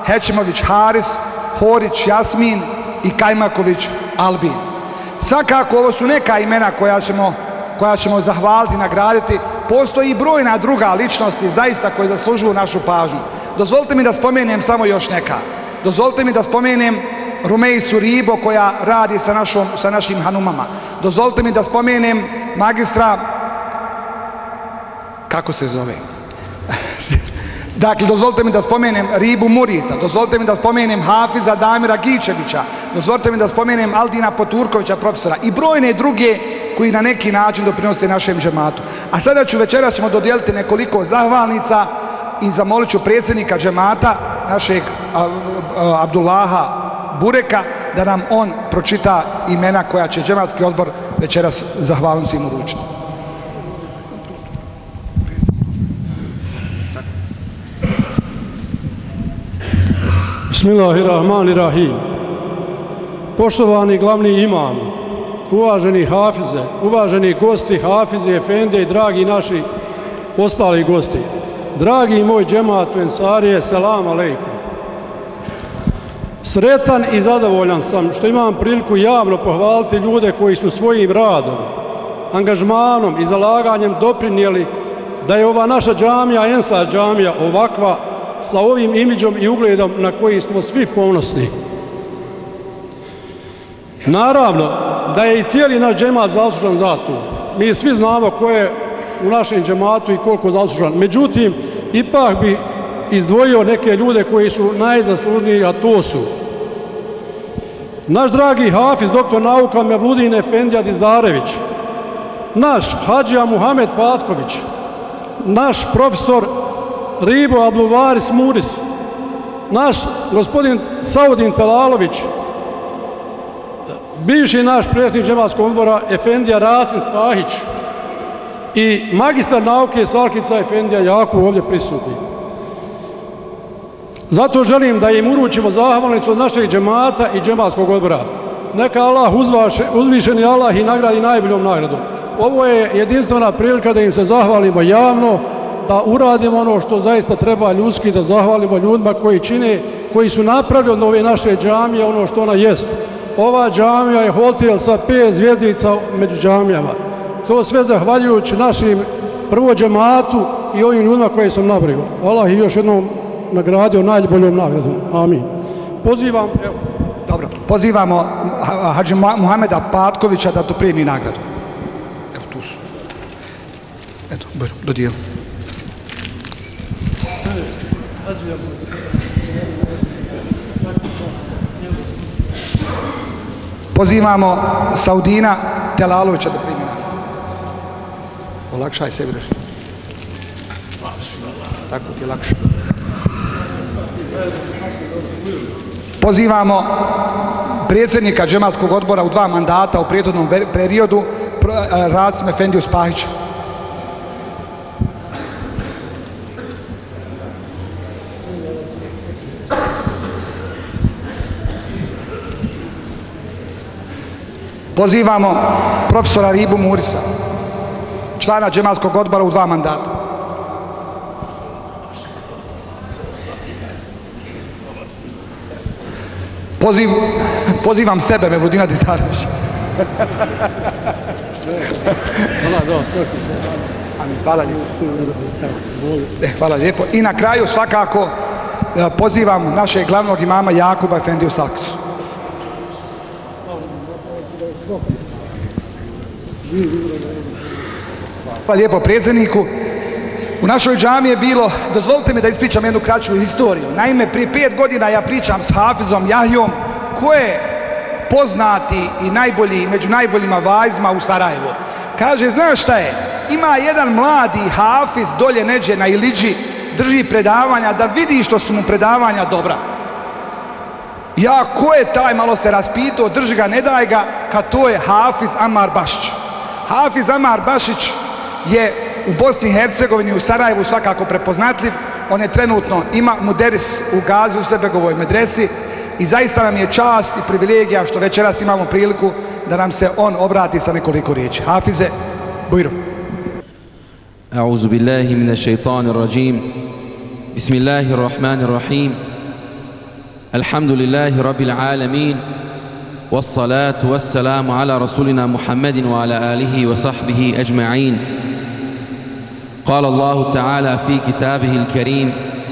Hećimović Haris, Horić Jasmin i Kajmaković Albin. Svakako ovo su neka imena koja ćemo zahvaliti, nagraditi. Postoji i brojna druga ličnosti zaista koje zaslužuju našu pažnju. Dozvolite mi da spomenem samo još neka. Dozvolite mi da spomenem Rumejsu Ribo koja radi sa našim hanumama. Dozvolite mi da spomenem magistra, kako se zove? Dakle, dozvolite mi da spomenem Ribu Murisa, dozvolite mi da spomenem Hafiza Damira Gičevića, dozvolite mi da spomenem Aldina Poturkovića, profesora i brojne druge koji na neki način doprinose našem džematu. A sada večeras ćemo dodijeliti nekoliko zahvalnica i zamolit ću predsjednika džemata, našeg Abdullaha Bureka, da nam on pročita imena koja će džematski odbor večeras zahvalnicima uručiti. Bismillahirrahmanirrahim. Poštovani glavni imam, uvaženi hafize, uvaženi gosti, hafize, efende i dragi naši ostali gosti. Dragi moj džemat Ensarije, selam alejkum. Sretan i zadovoljan sam što imam priliku javno pohvaliti ljude koji su svojim radom, angažmanom i zalaganjem doprinijeli da je ova naša džamija, Ensar džamija, ovakva, sa ovim imidžom i ugledom na koji smo svi ponosni. Naravno da je i cijeli naš džemat zaslužan za to. Mi svi znamo ko je u našem džematu i koliko zaslužan. Međutim, ipak bi izdvojio neke ljude koji su najzaslužniji, a to su naš dragi hafiz, doktor nauka Mevludin Efendija Dizdarević, naš Hadžija Muhamed Patković, naš profesor Ribo Abdulvaris Muris, naš gospodin Saudin Telalović, bivši naš predsjednik džematskog odbora Efendija Rasim Spahić i magistar nauke Salkica Efendija Jakub ovdje prisutni. Zato želim da im uručimo zahvalnicu od našeg džemata i džematskog odbora. Neka Allah uzvišeni Allah i nagradi najboljom nagradom. Ovo je jedinstvena prilika da im se zahvalimo javno, da uradimo ono što zaista treba ljudski, da zahvalimo ljudima koji su napravili od ove naše džamije ono što ona jest. Ova džamija je hotel sa 5 zvjezdica među džamijama. To sve zahvaljujući našim prvo džematu i ovim ljudima koje sam nabrojio. Allah ih još jednom nagradio najboljom nagradom. Amin. Pozivam, evo. Dobro, pozivamo Hadži Muhameda Patkovića da to primi nagradu. Evo tu su. Eto, dodijel. Pozivamo Saudina Telalovića da primi nagradu. Olakšaj sebi reći. Tako ti je lakše. Pozivamo predsjednika džematskog odbora u 2 mandata u prethodnom periodu, Rasim Efendiju Spahića. Pozivamo profesora Ribu Murisa, člana džematskog odbora u 2 mandata. Pozivam sebe, Mevludina Dizdarevića. Hvala lijepo. I na kraju svakako pozivam našeg glavnog imama Jakuba Efendiju Salkicu. Hvala lijepo predsjedniku. U našoj džamiji je bilo, dozvolite mi da ispričam jednu kraću historiju. Naime, prije 5 godina ja pričam s Hafizom Jahjom, ko je poznati i najbolji, među najboljima vaizma u Sarajevu. Kaže, znaš šta je, ima jedan mladi Hafiz dolje neđe na Iliđi, drži predavanja, da vidi što su mu predavanja dobra. Ja, ko je taj, malo se raspitao, drži ga, ne daj ga, kad to je Hafiz Amar Bašić. Hafiz Amar Bašić je u Bosni i Hercegovini, u Sarajevu svakako prepoznatljiv. On je trenutno, ima muderis u Gazi, u Slebegovoj medresi i zaista nam je čast i privilegija što večeras imamo priliku da nam se on obrati sa nekoliko riječi. Hafize, bujro. A'udhu billahi minash shaitanir rajim. Bismillahirrahmanirrahim. Alhamdulillahi Rabbil Alamin. Wassalatu wassalamu ala rasulina Muhammedin wa ala alihi wa sahbihi ajma'in. قال الله تعالى في كتابه الكريم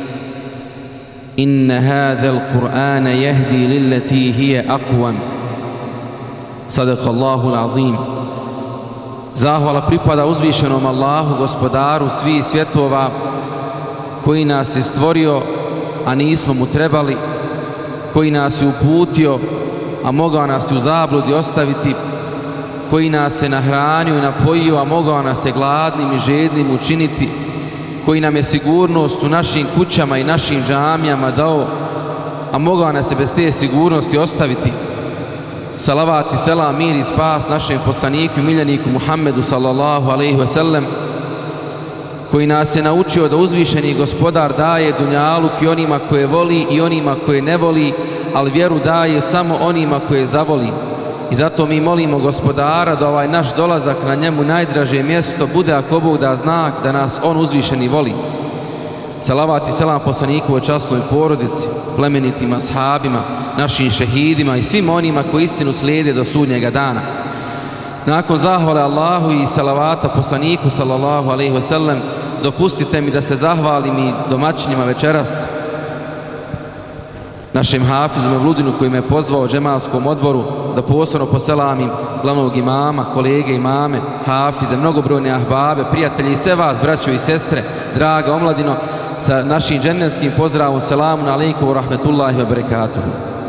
إن هذا القرآن يهدي للتي هي أقوم صدق الله العظيم. Zahvala pripada uzvišenom Allahu, gospodaru svih svjetova, koji nas je stvorio, a nismo mu trebali, koji nas je uputio, a mogao nas je u zabludi ostaviti, koji nas je nahranio i napojio, a mogao nas je gladnim i žednim učiniti, koji nam je sigurnost u našim kućama i našim džamijama dao, a mogao nas je bez te sigurnosti ostaviti. Salavat i selam, mir i spas našem poslaniku i miljeniku Muhammedu sallallahu alaihi ve sellem, koji nas je naučio da uzvišeni gospodar daje dunjaluk i onima koje voli i onima koje ne voli, ali vjeru daje samo onima koje zavoli. I zato mi molimo gospodara da ovaj naš dolazak na njemu najdraže mjesto bude, ako Bog da, znak da nas on uzvišeni voli. Salavat i selam poslaniku o časnoj porodici, plemenitim ashabima, našim šehidima i svim onima koji istinu slijede do sudnjega dana. Nakon zahvale Allahu i salavata poslaniku sallallahu alaihi ve sellem, dopustite mi da se zahvalim i domaćinima večeras, našem hafizu Mevludinu koji me je pozvao džemalskom odboru, da posebno poselamim glavnog imama, kolege imame, hafize, mnogobrojne ahbabe, prijatelji i sve vas, braćo i sestre, draga omladino, sa našim džennetskim pozdravom, selamun alejkum wa rahmetullahi wa barakatuhu.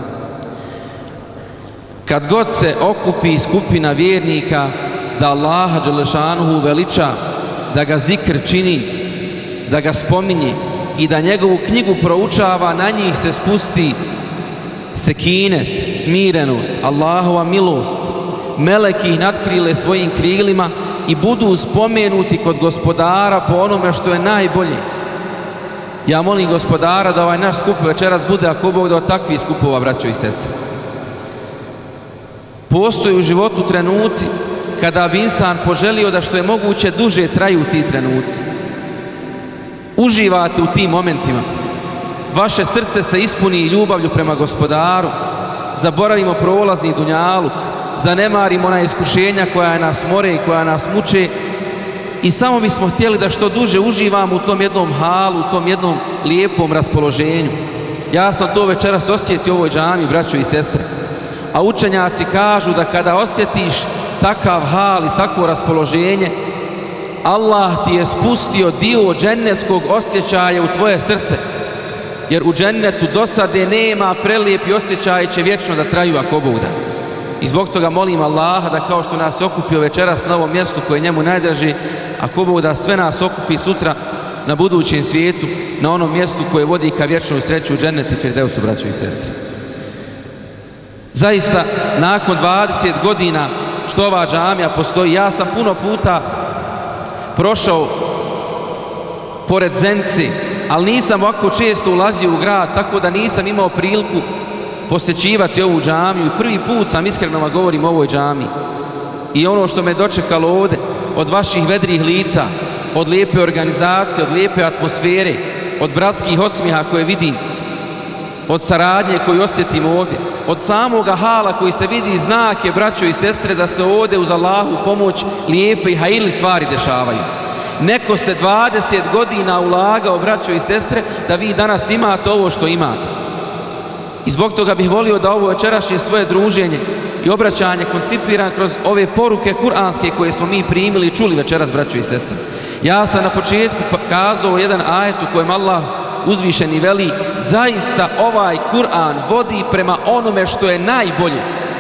Kad god se okupi skupina vjernika da Allaha dželešanuhu veliča, da ga zikr čini, da ga spominje i da njegovu knjigu proučava, na njih se spusti sekinet, smirenost, Allahova milost, meleki ih natkrile svojim krilima i budu spomenuti kod gospodara po onome što je najbolje. Ja molim gospodara da ovaj naš skup večeras bude, ako Bog da, od takvih skupova, braćo i sestre. Postoji u životu trenuci kada bi insan poželio da što je moguće duže traju ti trenuci. Uživate u tim momentima. Vaše srce se ispuni ljubavlju prema gospodaru. Zaboravimo prolazni dunjaluk, zanemarimo ona iskušenja koja nas more i koja nas muče i samo bismo htjeli da što duže uživamo u tom jednom halu, u tom jednom lijepom raspoloženju. Ja sam to večeras osjetio u ovoj džami, braćo i sestre. A učenjaci kažu da kada osjetiš takav hal i takvo raspoloženje, Allah ti je spustio dio džennetskog osjećaja u tvoje srce. Jer u džennetu dosade nema, prelijepi osjećaji će vječno da traju, ako Bog da. I zbog toga molim Allaha da kao što nas okupio večeras na ovom mjestu koje je njemu najdraže, ako Bog da, sve nas okupi sutra na budućem svijetu, na onom mjestu koje vodi ka vječnoj sreći u džennet i firdevsu, braćo i sestre. Zaista, nakon 20 godina što ova džamija postoji, ja sam puno puta prošao pored Zence, ali nisam ovako često ulazio u grad, tako da nisam imao priliku posjećivati ovu džamiju. Prvi put sam, iskreno vam govorim, o ovoj džamiji. I ono što me dočekalo ovdje, od vaših vedrih lica, od lijepe organizacije, od lijepe atmosfere, od bratskih osmijeha koje vidim, od saradnje koju osjetim ovdje, od samoga hala koji se vidi, znake, braćo i sestre, da se ovdje uz Allahu pomoć lijepe i hajili stvari dešavaju. Neko se 20 godina ulagao, braćo i sestre, da vi danas imate ovo što imate. I zbog toga bih volio da ovo večerašnje svoje druženje i obraćanje koncipiram kroz ove poruke kuranske koje smo mi primili i čuli večeras, braćo i sestre. Ja sam na početku kazao jedan ajet u kojem Allah uzvišeni veli, zaista ovaj Kur'an vodi prema onome što je najbolje.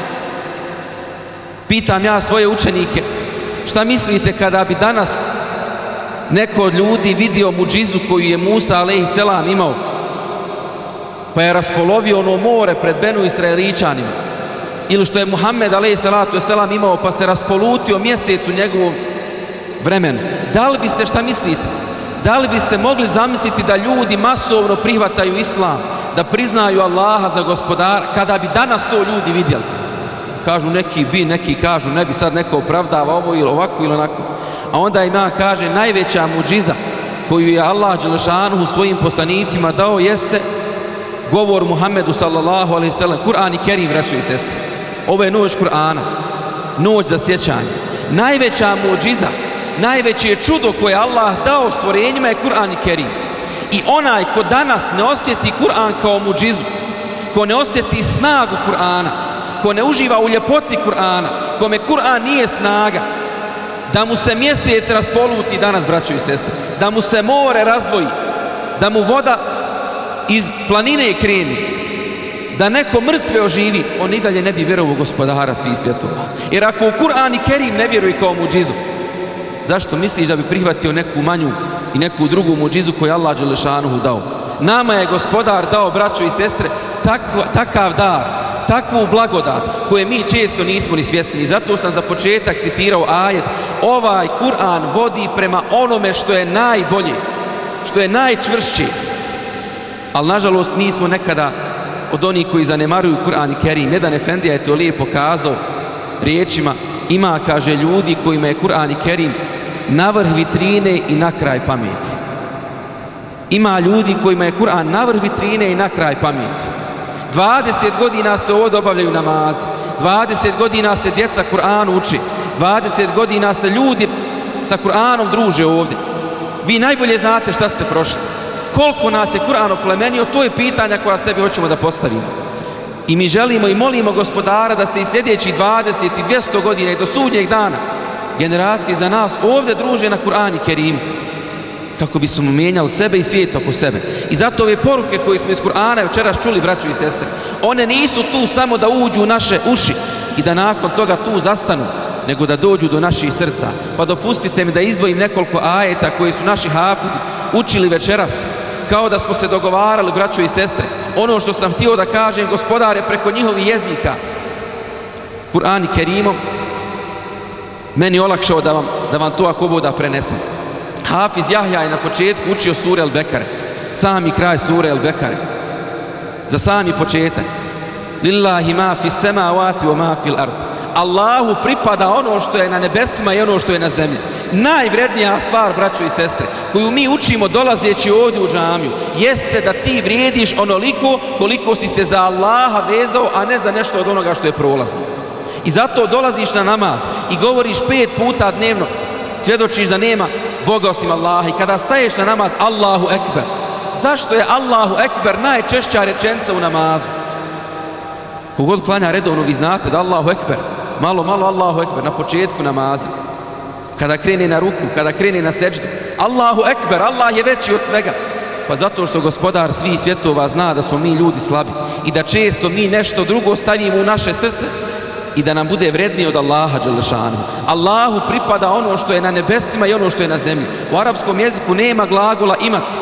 Pitam ja svoje učenike, šta mislite kada bi danas neko od ljudi vidio muđizu koju je Musa a.s. imao, pa je raspolovio ono more pred Benu Israeličanima, ili što je Muhammed a.s. imao, pa se raspolutio mjesec u njegovom vremenu? Da li biste, šta mislite, da li biste mogli zamisliti da ljudi masovno prihvataju islam, da priznaju Allaha za gospodara, kada bi danas to ljudi vidjeli? Kažu neki bi, neki kažu ne bi, sad neko opravdava ovo ili ovako ili onako. A onda ima, kaže, najveća muđiza koju je Allah dželešanuhu svojim poslanicima dao jeste govor Muhammedu sallallahu alaihi sallam, Kur'an i Kerim, braćo i sestre. Ovo je noć Kur'ana, noć za sjećanje. Najveća muđiza, najveće je čudo koje je Allah dao stvorenjima je Kur'an i Kerim. I onaj ko danas ne osjeti Kur'an kao muđizu, ko ne osjeti snagu Kur'ana, ko ne uživa u ljepoti Kur'ana, kome Kur'an nije snaga, da mu se mjesec raspoluti danas, braćo i sestre, da mu se more razdvoji, da mu voda iz planine kreni, da neko mrtve oživi, on i dalje ne bi vjerovao u Gospodara svih svjetova. Jer ako u Kur'an i Kerim ne vjeruje kao muđizu, zašto misliš da bi prihvatio neku manju i neku drugu muđizu koju Allah dželešanuhu dao? Nama je Gospodar dao, braćo i sestre, takav dar, takvu blagodat koje mi često nismo ni svjesni. Zato sam za početak citirao ajet: ovaj Kur'an vodi prema onome što je najbolje, što je najčvršće. Ali nažalost mi smo nekada od onih koji zanemaruju Kur'an i Kerim. Jedan efendija je to lijepo kazao riječima: ima, kaže, ljudi kojima je Kur'an i Kerim na vrh vitrine i na kraj pameti. Ima ljudi kojima je Kur'an na vrh vitrine i na kraj pameti. 20 godina se ovdje obavljaju namazi, 20 godina se djeca Kur'anu uči, 20 godina se ljudi sa Kur'anom druže ovdje. Vi najbolje znate šta ste prošli. Koliko nas je Kur'an oplemenio, to je pitanja koja sebi hoćemo da postavimo. I mi želimo i molimo Gospodara da se i sljedećih 20 i 200 godina i do sudnjeg dana generacije za nas ovdje druže na Kur'an i Kerimu, kako bismo mijenjali sebe i svijet oko sebe. I zato ove poruke koje smo iz Kur'ana večeras čuli, braćo i sestre, one nisu tu samo da uđu u naše uši i da nakon toga tu zastanu, nego da dođu do naših srca. Pa dopustite mi da izdvojim nekoliko ajeta koje su naši hafizi učili večeras, kao da smo se dogovarali, braćo i sestre. Ono što sam htio da kažem, Gospodar je preko njihovih jezika Kur'an i Kerimom meni olakšao da vam to ako Bog da prenesem. Hafiz Jahja je na početku učio sure El-Bekare, sami kraj sure El-Bekare, za sami početak: lillahi ma fi semavati wa ma fil ard. Allahu pripada ono što je na nebesima i ono što je na zemlji. Najvrednija stvar, braćo i sestre, koju mi učimo dolazeći ovdje u džamiju, jeste da ti vrijediš onoliko koliko si se za Allaha vezao, a ne za nešto od onoga što je prolazno. I zato dolaziš na namaz i govoriš 5 puta dnevno, svjedočiš da nema Boga osim Allaha. I kada staješ na namaz, Allahu ekber. Zašto je Allahu ekber najčešća rečenica u namazu? Kogod klanja redovno, vi znate da Allahu ekber, malo Allahu ekber na početku namaza, kada krene na ruku, kada krene na seđdu, Allahu ekber, Allah je veći od svega. Pa zato što Gospodar svih svjetova zna da smo mi ljudi slabi i da često mi nešto drugo stavimo u naše srce i da nam bude vrednije od Allaha dželešanu. Allahu pripada ono što je na nebesima i ono što je na zemlji. U arapskom jeziku nema glagola imati.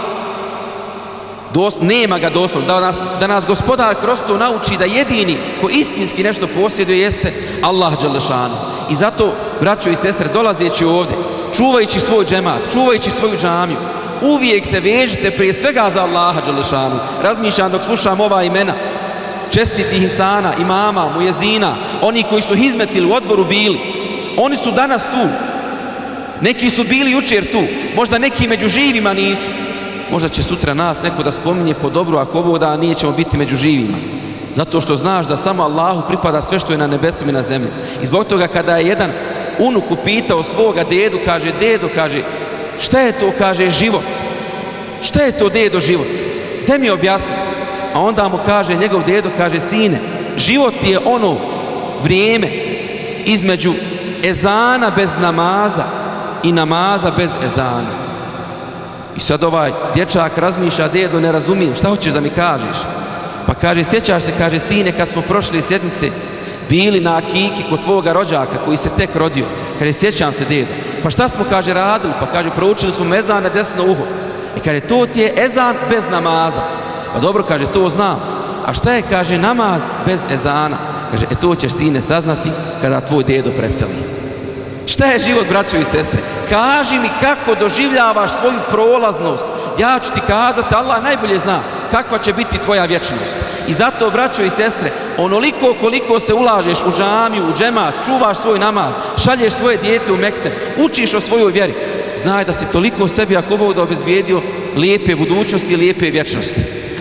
Nema ga doslovno. Da nas Gospodar kroz to nauči da jedini ko istinski nešto posjeduje jeste Allah dželešanu. I zato, braćo i sestre, dolazeći ovdje, čuvajući svoj džemat, čuvajući svoju džamiju, uvijek se vežite prije svega za Allaha dželešanu. Razmišljam dok slušam ova imena čestitih insana, imama, mujezina, oni koji su hizmetili u odboru bili, oni su danas tu. Neki su bili jučer tu, možda neki među živima nisu. Možda će sutra nas neko da spominje po dobru, ako Bog da, nećemo biti među živima. Zato što znaš da samo Allahu pripada sve što je na nebesima i na zemlji. I zbog toga kada je jedan unuk upitao svoga dedu, kaže: dedo, kaže, šta je to, kaže, život? Šta je to, dedo, život? Te mi objasni. A onda mu kaže njegov dedo, kaže: sine, život je ono vrijeme između ezana bez namaza i namaza bez ezana. I sad ovaj dječak razmišlja: dedo, ne razumijem, šta hoćeš da mi kažeš? Pa kaže: sjećaš se, kaže, sine, kad smo prošle sjednice bili na akiki kod tvoga rođaka koji se tek rodio. Kaže: sjećam se, dedo. Pa šta smo, kaže, radili? Pa kaže: proučili smo ezan na desno uho. I kaže: to ti je ezan bez namaza. Pa dobro, kaže, to znam. A šta je, kaže, namaz bez ezana? Kaže: to ćeš, sine, saznati kada tvoj dedo preseli. Šta je život, braćo i sestre? Kaži mi kako doživljavaš svoju prolaznost. Ja ću ti kazati, Allah najbolje zna kakva će biti tvoja vječnost. I zato, braćo i sestre, onoliko koliko se ulažeš u džamiju, u džemat, čuvaš svoj namaz, šalješ svoje dijete u mekteb, učiš o svojoj vjeri, znaj da si toliko sebi, ako Bog da, obezbijedio lijepe budućnosti i lijepe vječnosti.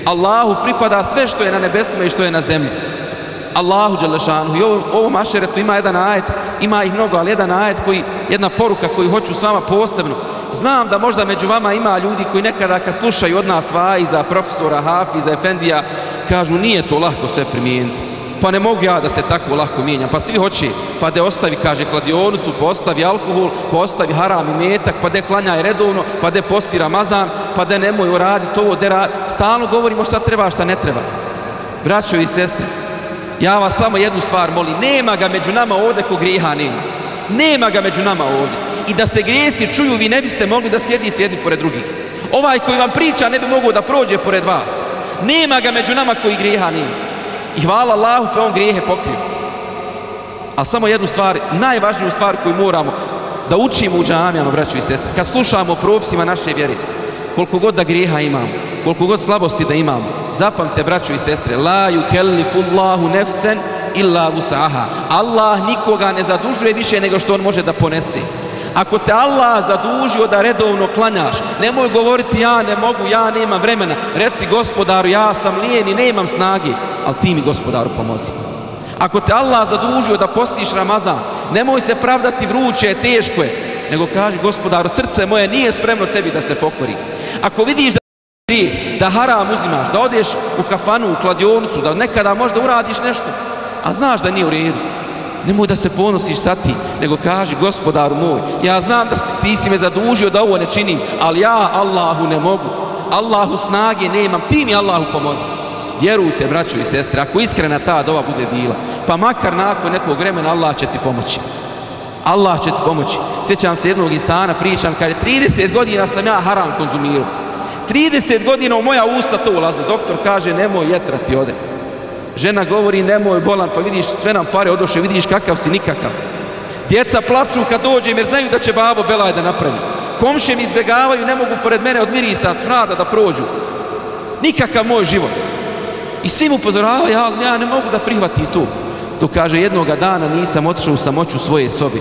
Allahu pripada sve što je na nebesima i što je na zemlji. Allahu dželešanu. I ovom ašeretu ima jedan ajet, ima ih mnogo, ali jedan ajet koji, jedna poruka koju hoću s vama posebno. Znam da možda među vama ima ljudi koji nekada kad slušaju od nas vaiza, profesora, hafiza, efendija, kažu nije to lako sve primijeniti. Pa ne mogu ja da se tako lako mijenjam. Pa svi hoće, pa da ostavi, kaže, kladionicu, pa ostavi alkohol, pa ostavi haram i metak, pa da klanjaj redovno, pa da posti Ramazan, pa da nemoj uraditi ovo, da radi. Stalno govorimo šta treba, šta ne treba. Braćo i sestre, ja vas samo jednu stvar molim, nema ga među nama ovdje ko grijeha nema. Nema ga među nama ovdje. I da se grijesi čuju, vi ne biste mogli da sjedite jedni pored drugih. Ovaj koji vam priča ne bi mogao da prođe pored vas. Nema ga među nama koji grijeha nema. I hvala Allahu pa on grijehe pokrio. A samo jednu stvar, najvažniju stvar koju moramo da učimo u džamijama, braćo i sestre, kad slušamo o propisima naše vjere, koliko god da grijeha imamo, koliko god slabosti da imamo, zapamte, braćo i sestre, la yukellifullahu nefsen illa wus'aha. Allah nikoga ne zadužuje više nego što on može da ponese. Ako te Allah zadužio da redovno klanjaš, nemoj govoriti ja ne mogu, ja nemam vremena. Reci gospodaru, ja sam lijen i nemam snage, ali ti mi gospodaru pomozi. Ako te Allah zadužio da postiš Ramazan, nemoj se pravdati vruće je, teško je, nego kaži gospodaru, srce moje nije spremno tebi da se pokori. Ako vidiš da haram uzimaš, da odeš u kafanu, u kladionicu, da nekada možda uradiš nešto, a znaš da nije u redu, nemoj da se ponosiš sa tim, nego kaži gospodaru moj, ja znam da ti si me zadužio da ovo ne činim, ali ja Allahu ne mogu, Allahu snage nemam, ti mi Allahu pomozi. Vjerujte, braćo i sestre, ako iskrena ta dova bude bila, pa makar nakon nekog vremena Allah će ti pomoći. Allah će ti pomoći. Sjećam se jednog insana, pričam, kada 30 godina sam ja haram konzumirao. 30 godina u moja usta to ulazilo. Doktor kaže, nemoj jetra ti ode. Žena govori, nemoj bolan, pa vidiš sve nam pare odoše, vidiš kakav si, nikakav. Djeca plaču kad dođem jer znaju da će babo belaj da napravi. Komšije mi izbjegavaju, ne mogu pored mene od mirisa, smrada da prođu. Nikakav moj život. I svi mu upozoravaju, ja ne mogu da prihvatim to. Dok kaže, jednoga dana nisam otišao u samoću svoje sobe.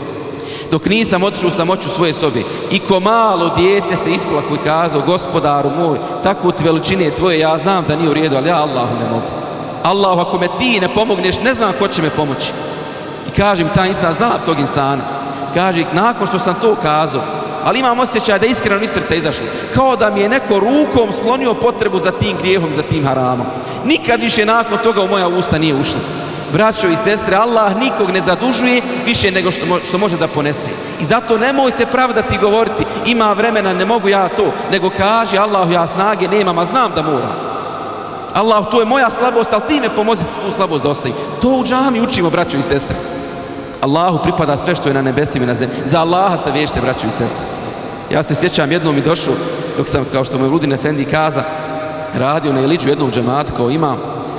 Dok nisam otišao u samoću svoje sobe. I ko malo dijete se isplako i kazao, gospodaru moj, tako ti veličine tvoje, ja znam da nije u redu, ali ja Allahu ne mogu. Allahu, ako me ti ne pomogneš, ne znam ko će me pomoći. I kaže mi, taj insan, znam tog insana. Kaže, nakon što sam to kazao, ali imam osjećaj da je iskreno iz srca izašlo. Kao da mi je neko rukom sklonio potrebu za tim grijehom, za tim haramom. Nikad više nakon toga u moja usta nije ušlo. Braćo i sestre, Allah nikog ne zadužuje više nego što može da ponese. I zato nemoj se pravdati i govoriti, ima vremena, ne mogu ja to, nego kaži, Allahu, ja snage nemam, a znam da moram. Allah, to je moja slabost, ali ti me pomozi tu slabost da ostavi. To u džami učimo, braćo i sestre. Allahu pripada sve što je na nebesima i na zemlji. Za Allaha se vežite, braćo i sestre. Ja se sjećam, jednom mi došao, dok sam, kao što mu Rudin Efendi kaza, radio na Iliđu jednom džematu kao imam.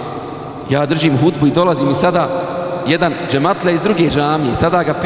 Ja držim hudbu i dolazi mi sada jedan džematle iz druge džamije. Sada ga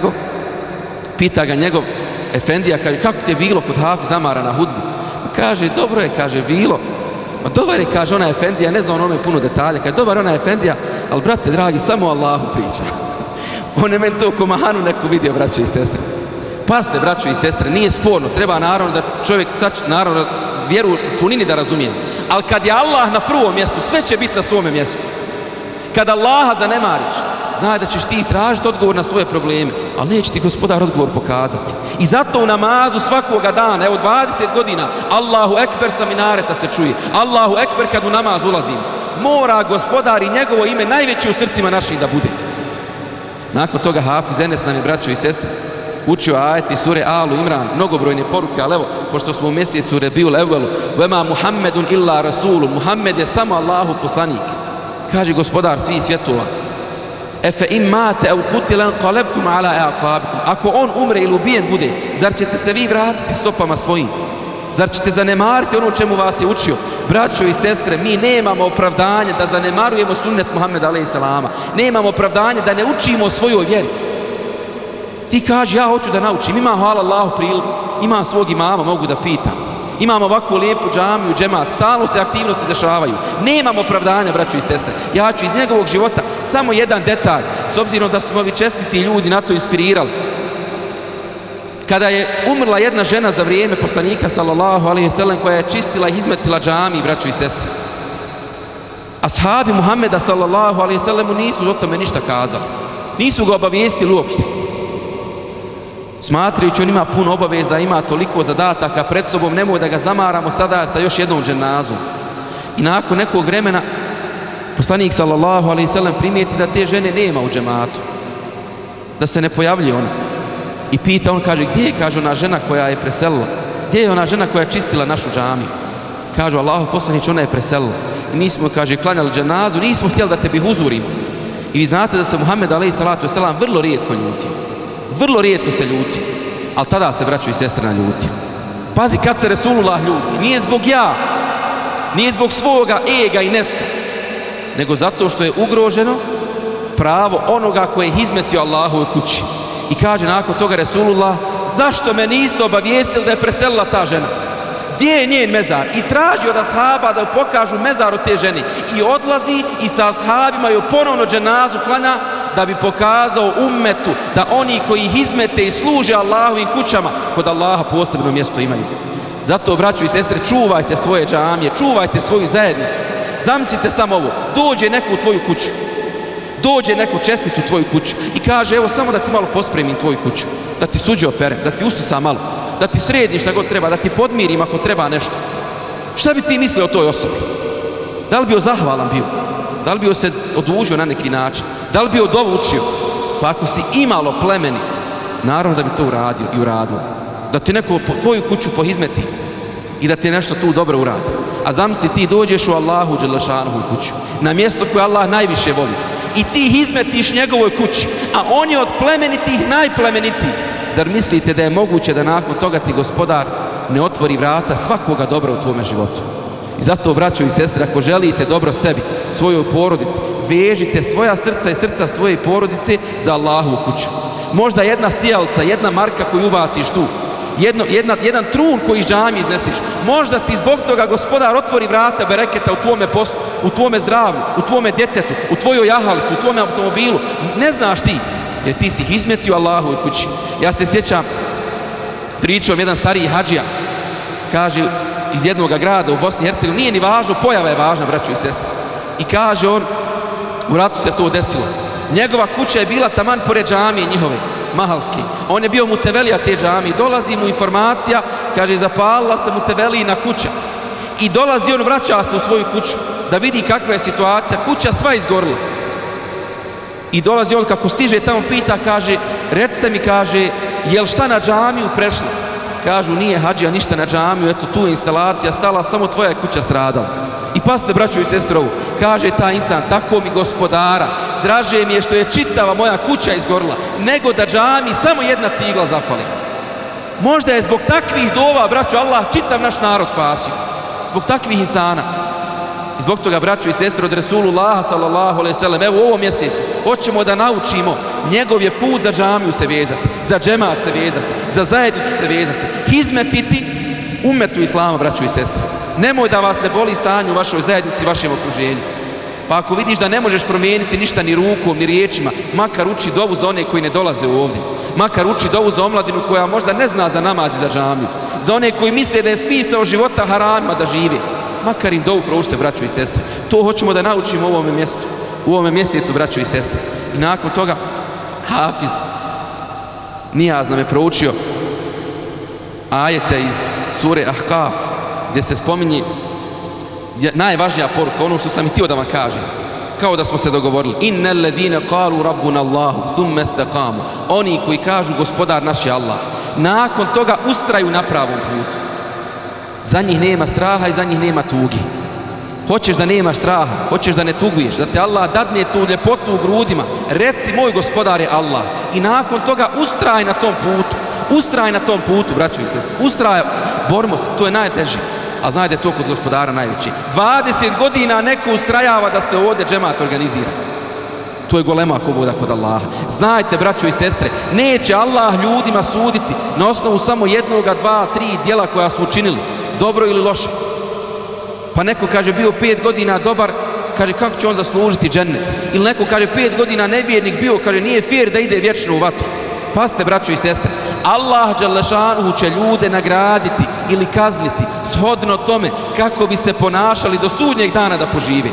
pita ga njegov Efendija, kaže, kako ti je bilo kod Hafiz Amara na hudbi? Kaže, dobro je, kaže, bilo. Ma dobar je, kaže, ona Efendija, ne znam ono je puno detalja, kaže, dobar je ona Efendija, ali brate dragi, samo Allahu priča. On je meni to ko mahanu neku vidio, braćo i sestre. Pazite, braćo i sestre, nije sporno, treba naravno da čovjek naravno vjeru punini da razumije. Ali kad je Allah na prvom mjestu, sve će biti na svome mjestu. Kad Allaha zanemariš, znaj da ćeš ti tražiti odgovor na svoje probleme, ali neće ti gospodar odgovor pokazati. I zato u namazu svakoga dana, evo 20 godina, Allahu ekber sa minareta se čuje. Allahu ekber kad u namaz ulazim. Mora gospodar i njegovo ime najveće u srcima naših da bude. Nakon toga Hafiz Enes nam je, braćo i sestre, učio ajeti sure Alu Imran, mnogobrojne poruke, ali evo, pošto smo u mjesecu Rebiul Evvelu, vema Muhammedun illa rasulun, Muhammed je samo Allahu poslanik. Kaže gospodar svih svjetova, efe im mate au kutilan qalebtum ala aqabikum. Ako on umre ili ubijen bude, zar ćete se vi vratiti stopama svojim? Zar ćete zanemariti ono čemu vas je učio? Braćo i sestre, mi nemamo opravdanje da zanemarujemo sunnet Muhammeda a.s. Nemamo opravdanje da ne učimo o svojoj vjeri. Ti kaži, ja hoću da naučim, imam, hvala Allahu, priliku, imam svog imama, mogu da pitam. Imam ovakvu lijepu džamiju, džemat, stalno se aktivnosti dešavaju. Nemam opravdanja, braćo i sestre. Ja ću iz njegovog života samo jedan detalj, s obzirom da smo ovi čestiti ljudi na to inspirirali. kada je umrla jedna žena za vrijeme poslanika sallallahu alejhi ve sellem koja je čistila i izmetila džamiju, braćo i sestre. Ashabi Muhameda sallallahu alejhi ve sellemu nisu o tome ništa kazali. Nisu ga obavijestili uopšte. Smatrajući on ima puno obaveza, ima toliko zadataka pred sobom, nemoj da ga zamaramo sada sa još jednom dženazom. I nakon nekog vremena poslanik sallallahu alejhi ve sellem primijeti da te žene nema u džematu, da se ne pojavljuje ona. I pita, on kaže, gdje je, kaže, ona žena koja je preselila? Gdje je ona žena koja je čistila našu džamiju? Kažu, Allahov poslaniče, ona je preselila. I nismo, kaže, klanjali dženazu, nismo htjeli da tebi huzurimo. I vi znate da se Muhammed alejhi salatu vesselam vrlo rijetko ljutio. Vrlo rijetko se ljutio. Ali tada se, braćo i sestre, naljutio. Pazi kad se Resulullah ljuti. Nije zbog ja, nije zbog svoga ega i nefsa, nego zato što je ugroženo pravo onoga koje je izmetio Allahovoj kući. I kaže nakon toga Resulullah, zašto me niste obavijestili da je preselila ta žena? Gdje je njen mezar? I traži od ashaba da pokažu mezar od te žene. I odlazi i sa ashabima joj ponovno dženazu klanja da bi pokazao ummetu da oni koji ih izmete i služe Allahovim kućama kod Allaha posebno mjesto imaju. Zato, braćo i sestre, čuvajte svoje džamije, čuvajte svoju zajednicu. Zamislite samo ovo, dođe neko u tvoju kuću, dođe neko čestit u tvoju kuću i kaže, evo samo da ti malo pospremim tvoju kuću, da ti suđe operem, da ti usisam malo, da ti sredim šta god treba, da ti podmirim ako treba nešto. Šta bi ti mislio o toj osobi? Da li bio zahvalan bio? Da li bio se odužio na neki način? Da li bio dovu učio? Pa ako si imalo plemenit, naravno da bi to uradio i uradilo. Da ti neko tvoju kuću pohizmeti i da ti nešto tu dobro uradi. A zamisli, ti dođeš u Allahu dželešanuhu kuću, na mjesto koje Allah najviše voli, i ti ih izmetiš njegovoj kući, a on je od plemenitih najplemenitiji. Zar mislite da je moguće da nakon toga ti gospodar ne otvori vrata svakoga dobra u tvome životu? I zato, braćo i sestre, ako želite dobro sebi, svojoj porodici, vežite svoja srca i srca svoje porodice za Allahovu kuću. Možda jedna sijalica, jedna marka koju ubaciš tu, jedan trun koji iz džamije iznesiš, možda ti zbog toga gospodar otvori vrata bereketa u tvome poslu, u tvome zdravlju, u tvome djetetu, u tvojoj jahalici, u tvome automobilu. Ne znaš ti, jer ti si ih izmetio Allahovoj kući. Ja se sjećam pričom jedan stariji hadžija, kaže iz jednog grada u Bosni i Hercegovini, nije ni važno, pojava je važna, braćo i sestre. I kaže on, u ratu se to desilo. Njegova kuća je bila taman pored džamije njihove, mahalski. On je bio mutevelija te džamije. Dolazi mu informacija, kaže, zapalila se mutevelijina kuća. I dolazi on, vraća se u svoju kuću da vidi kakva je situacija. Kuća sva izgorila. I dolazi on, kako stiže tamo, pita, kaže, recite mi, kaže, jel šta na džamiju prešlo? Kažu, nije hadžija ništa na džamiju, eto tu je instalacija stala, samo tvoja je kuća stradala. I pasite, braćo i sestrovu, kaže taj insan, tako mi gospodara, draže mi je što je čitava moja kuća izgorila, nego da džami samo jedna cigla zafali. Možda je zbog takvih dova, braćo, Allah čitav naš narod spasio. Zbog takvih insana. I zbog toga, braćo i sestre, od Resulullaha sallallahu alejhi ve sellem, evo u ovom mjesecu hoćemo da naučimo, njegov je put za džamiju se vezati, za džemat se vezati, za zajednicu se vezati, hizmetiti ummetu islama, braćo i sestre. Nemoj da vas ne boli stanje u vašoj zajednici, vašem okruženju. Pa ako vidiš da ne možeš promijeniti ništa ni rukom, ni riječima, makar uči dovu za one koji ne dolaze ovdje. Makar uči dovu za omladinu koja možda ne zna za namaz i za džamiju. Za one koji misle da je smisao života haramima da žive. Makar im dovu proučite, braćo i sestre. To hoćemo da naučimo u ovome mjestu, u ovome mjesecu, braćo i sestre. I nakon toga Hafiz Nijaz nam je proučio ajete iz sure Ahkaf, gdje se spominje najvažnija poruka, ono što sam i htio da vam kažem, kao da smo se dogovorili. Innal ladhina qalu rabbuna Allahu thumma istaqamu, oni koji kažu gospodar naš je Allah, nakon toga ustraju na pravom putu. Za njih nema straha i za njih nema tugi. Hoćeš da nemaš straha, hoćeš da ne tuguješ, da te Allah dadne tu ljepotu u grudima, reci moj gospodar je Allah. I nakon toga ustraj na tom putu. Ustraj na tom putu, braćo i sestre. Ustraj, borimo se, to je najteže. A znaj da je to kod gospodara najveći. 20 godina neko ustrajava da se ovdje džemat organizira. To je golema koboda kod Allaha. Znajte, braćo i sestre, neće Allah ljudima suditi na osnovu samo jednoga, dva, tri djela koja su učinili, dobro ili loše. Pa neko kaže bio 5 godina dobar, kaže kako će on zaslužiti džennet. Ili neko kaže 5 godina nevjernik bio, kaže nije fair da ide vječno u vatru. Pazite, braćo i sestre, Allah dželešanuhu će ljude nagraditi ili kazniti shodno tome kako bi se ponašali do sudnjeg dana da požive.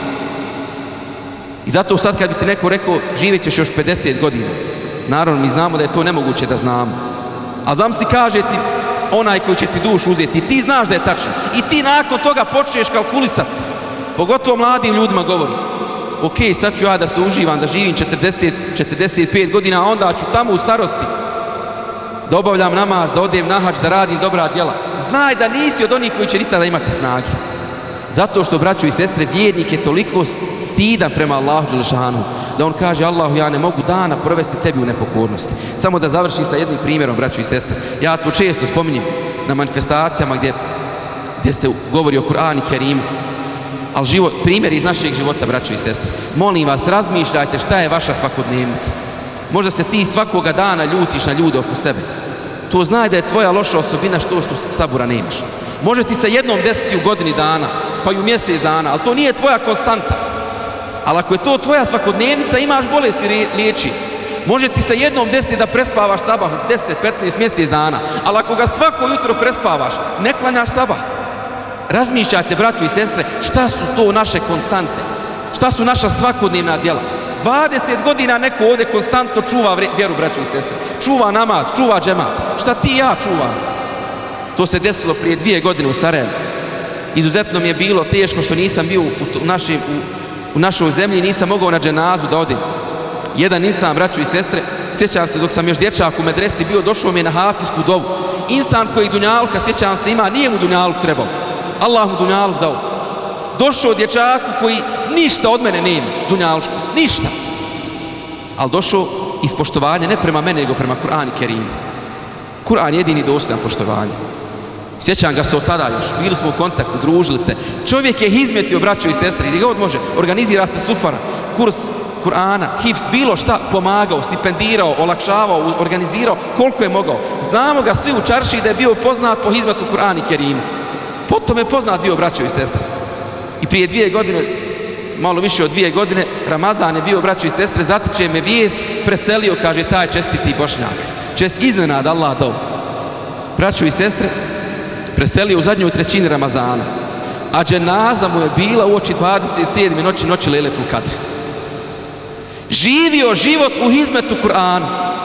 I zato sad kad bi ti neko rekao živjet ćeš još 50 godina, naravno mi znamo da je to nemoguće da znamo, a zamisli kaže ti onaj koji će ti dušu uzeti i ti znaš da je tačno i ti nakon toga počneš kalkulisati, pogotovo mladim ljudima govori, ok, sad ću ja da se uživam, da živim 40-45 godina, a onda ću tamo u starosti da obavljam namaz, da odem na hadž, da radim dobra djela. Znaj da nisi od onih koji će nikada imati snage. Zato što, braćo i sestre, vjernik je toliko stidan prema Allahu dželešanu, da on kaže Allahu, ja ne mogu dana provesti tebi u nepokornosti. Samo da završim sa jednim primjerom, braćo i sestre. Ja to često spominjem na manifestacijama gdje se govori o Kur'anu i Kerimu. Ali primjer iz našeg života, braćo i sestre. Molim vas, razmišljajte šta je vaša svakodnevnica. Možda se ti svakoga dana ljutiš na ljude oko sebe. To znaj da je tvoja loša osobina što sabura nemaš. Može ti se jednom desiti u godini dana, pa i u mjesec dana, ali to nije tvoja konstanta. Ali ako je to tvoja svakodnevnica, imaš bolesti liječi. Može ti se jednom desiti da prespavaš sabah 10-15 mjesec dana, ali ako ga svako jutro prespavaš, ne klanjaš sabah. Razmišljajte, braćo i sestre, šta su to naše konstante, šta su naša svakodnevna djela. 20 godina neko ovdje konstantno čuva vjeru, braćo i sestre, čuva namaz, čuva džemat. Šta ti ja čuvam? To se desilo prije 2 godine u Sarajevu. Izuzetno mi je bilo teško što nisam bio u našoj zemlji, nisam mogao na dženazu da odem. Jedan insan, braćo i sestre, sjećam se dok sam još dječak u medresi bio, došao mi je na hafijsku dovu. Insan koji dunjalka, sjećam se, ima, nije mu dunjaluk trebao. Allah mu dunjaluk dao. Došao dječaku koji ništa od mene nema, dunjalučku, ništa. Ali došao iz poštovanja ne prema mene, nego prema Kur'anu i Kerimu. Kur'an je jedini dostojan poštovanja. Sjećam ga se od tada još, bili smo u kontaktu, družili se. Čovjek je izmetio, braćo i sestre, gdje god može, organizira se sufara, kurs Kur'ana, hifz, bilo šta, pomagao, stipendirao, olakšavao, organizirao koliko je mogao. Znamo ga svi u čaršiji da je bio poznat po hizmetu Kur'ana i Kerimu. Potom je poznat bio, braćo i sestre. I prije 2 godine, malo više od 2 godine, Ramazan je bio, braćo i sestre, zatiče me vijest, preselio, kaže, taj čestiti Bošnjak. Iznenad Allah dao. Braćo i sestre, preselio u zadnjoj trećini Ramazana, a dženaza mu je bila uoči 27. noći Lejletul Kadr. Živio život u hizmetu Kur'anu,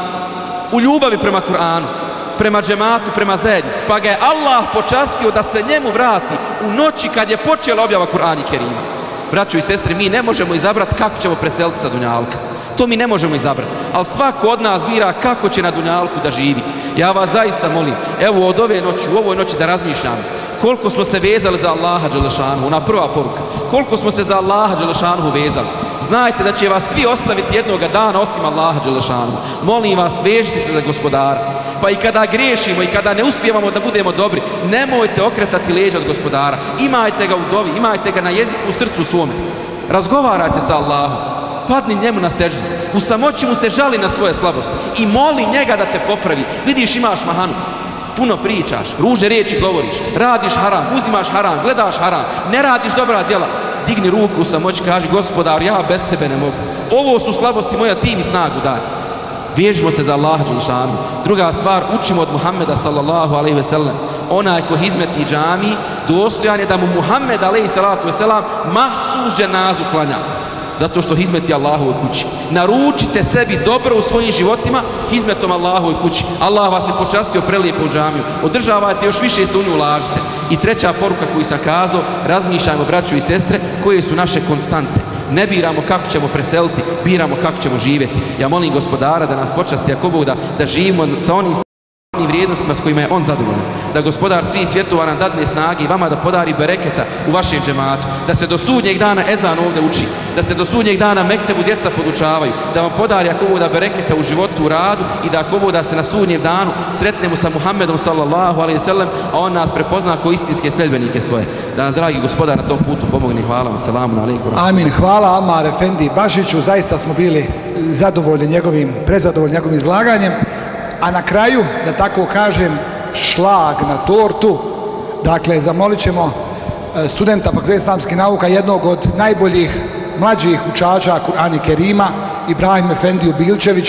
u ljubavi prema Kur'anu, prema džematu, prema zajednici, pa ga je Allah počastio da se njemu vrati u noći kad je počela objava Kur'ana i Kerima. Braćo i sestre, mi ne možemo izabrati kako ćemo preseliti sa dunjalka. To mi ne možemo izabrati, ali svako od nas bira kako će na dunjalku da živi. Ja vas zaista molim, evo od ove noći, u ovoj noći da razmišljamo koliko smo se vezali za Allaha dželešanu, ona prva poruka, koliko smo se za Allaha dželešanu vezali. Znajte da će vas svi ostaviti jednoga dana osim Allaha dželešanu. Molim vas, vežite se za Gospodara. Pa i kada griješimo i kada ne uspijevamo da budemo dobri, nemojte okretati leđa od Gospodara. Imajte ga u dovi, imajte ga na jeziku, u srcu svome. Razgovarajte sa Allahom. Padni njemu na seždu. U samoći mu se žali na svoje slabosti i moli njega da te popravi. Vidiš, imaš mahanu, puno pričaš, ružne riječi govoriš, radiš haram, uzimaš haram, gledaš haram, ne radiš dobra djela. Digni ruku u samoći, kaži, Gospodar, ja bez tebe ne mogu. Ovo su slabosti moja, ti mi snagu daj. Vježimo se za Allaha dželešanu. Druga stvar, učimo od Muhammeda sallallahu alejhi ve sellem. Onaj ko hizmeti džami, dostojan je da mu Muhammed alejhi salatu ve selam mahsus dženazu klanja. Zato što hizmeti Allahovoj kući. Naručite sebi dobro u svojim životima hizmetom Allahovoj kući. Allah vas je počastio prelijepom džamiju. Održavajte, još više se u nju ulažite. I treća poruka koju sam kazao, razmišljajmo, braćo i sestre, koje su naše konstante. Ne biramo kako ćemo preseliti, biramo kako ćemo živjeti. Ja molim Gospodara da nas počasti, ako Bog da živimo sa onim vrijednostima s kojima je on zadovoljan. Da Gospodar svih svjetova nam dadne snage i vama da podari bereketa u vašem džematu. Da se do sudnjeg dana ezan ovdje uči. Da se do sudnjeg dana mektebu djeca podučavaju. Da vam podari, ako Bog da, bereketa u životu, u radu i da, ako Bog da, se na sudnjem danu sretnemo sa Muhammedom sallallahu alejhi ve sellem, a on nas prepozna kao istinske sljedbenike svoje. Da nas, dragi Gospodar, na tom putu pomogne. Hvala vam. Selamun alejkum. Amin. Hvala Ammar Efendi Bašiću. Zaista smo bili zadovoljni prezadovoljni njegovim izlaganjem. A na kraju, da tako kažem, šlag na tortu. Dakle, zamolit ćemo studenta Fakulteta islamskih nauka, jednog od najboljih mlađih učača Kur'ana i Kerima, Ibrahim Efendiju Bilčevića,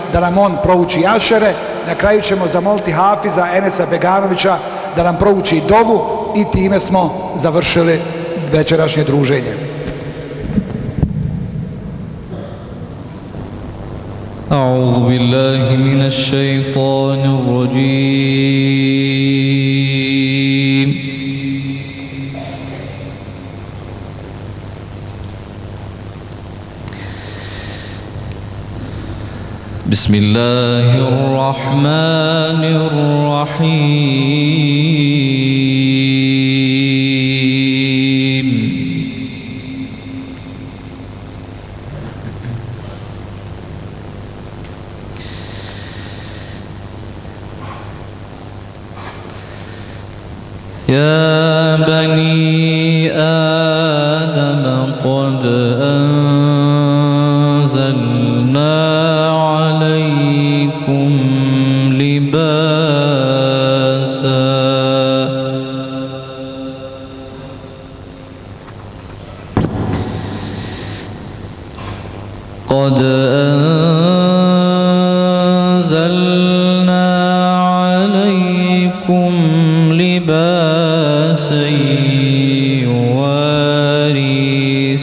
da nam on prouči ašere. Na kraju ćemo zamoliti Hafiza Enesa Beganovića da nam prouči dovu i time smo završili večerašnje druženje. أعوذ بالله من الشيطان الرجيم بسم الله الرحمن الرحيم يا بني آدم قد أنزلنا عليكم لباسا قد أنزلنا عليكم لباسا يواري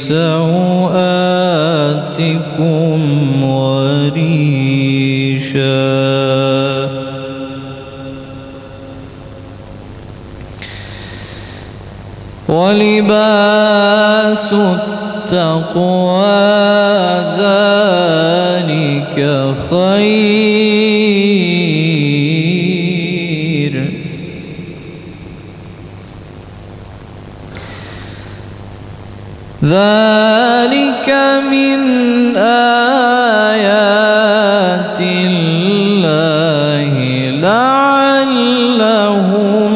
سوآتكم وريشا ولباس التقوى ذلك خير ذلك من آيات الله لعلهم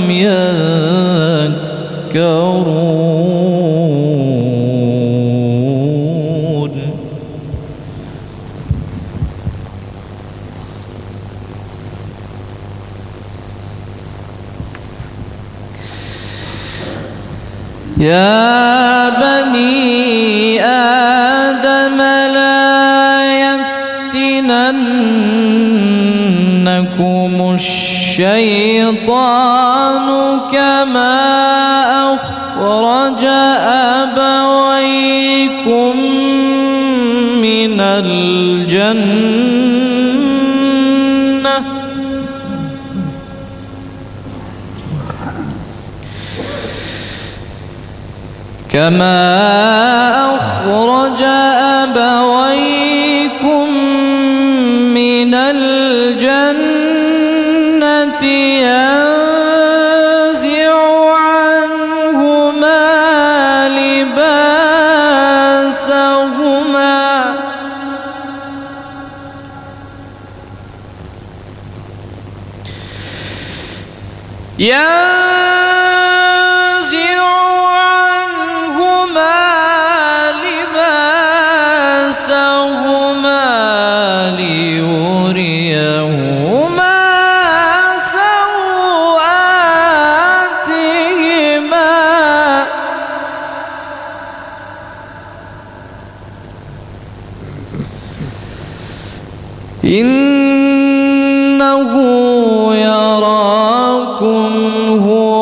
يذكرون يا بني آدم لا يفتننكم الشيطان كما أخرج أبويكم من الجنة كما أخرج أبويكم من الجنة ينزع عنهما لباسهما ليريهما سوآتهما إنه يراكم هو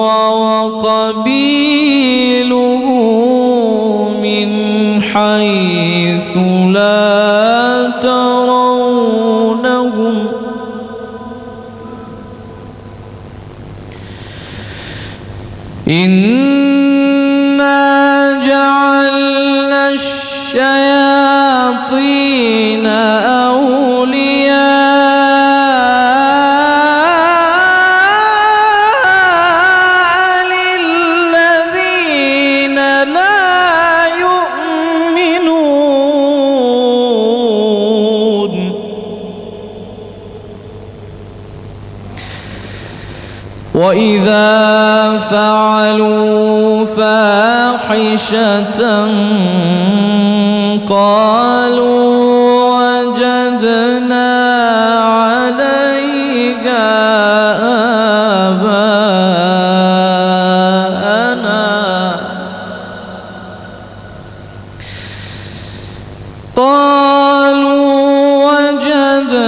وقبيله من حيث لا ترونهم إنا جعلنا الشياطين أولياء للذين لا يؤمنون وإذا فعلوا فاحشة قالوا وجدنا عليها آباءنا قالوا وجدنا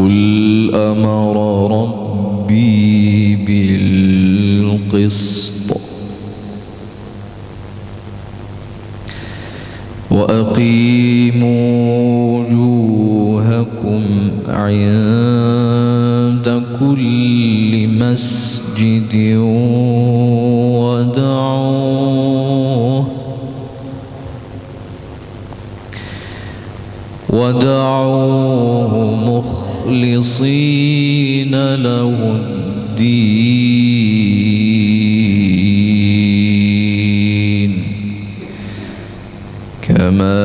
قل أمر ربي بالقسط وأقيموا وجوهكم عند كل مسجد ودعوه مخلصين له الدين كما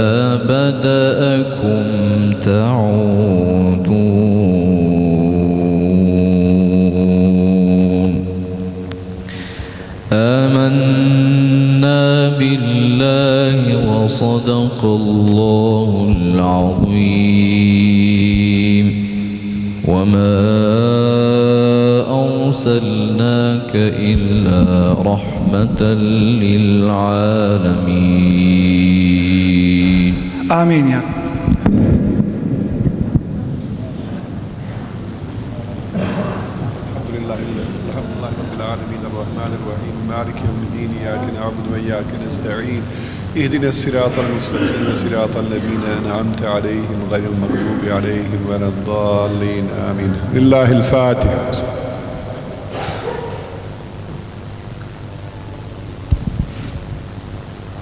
بدأكم تعودون آمنا بالله وصدق الله العظيم وما أرسلناك إلا رحمة للعالمين آمين يا الحمد لله رب العالمين الرحمن الرحيم مالك يوم الدين إياك نعبد وإياك نستعين اهدنا الصراط المستقيم صراط الذين أنعمت عليهم غير المغضوب عليهم ولا الضالين آمين. لله الفاتحة.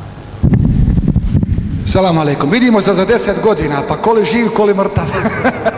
Salam alaikum. Vidimo se za 10 godina, pa ko li živ, ko li mrtav.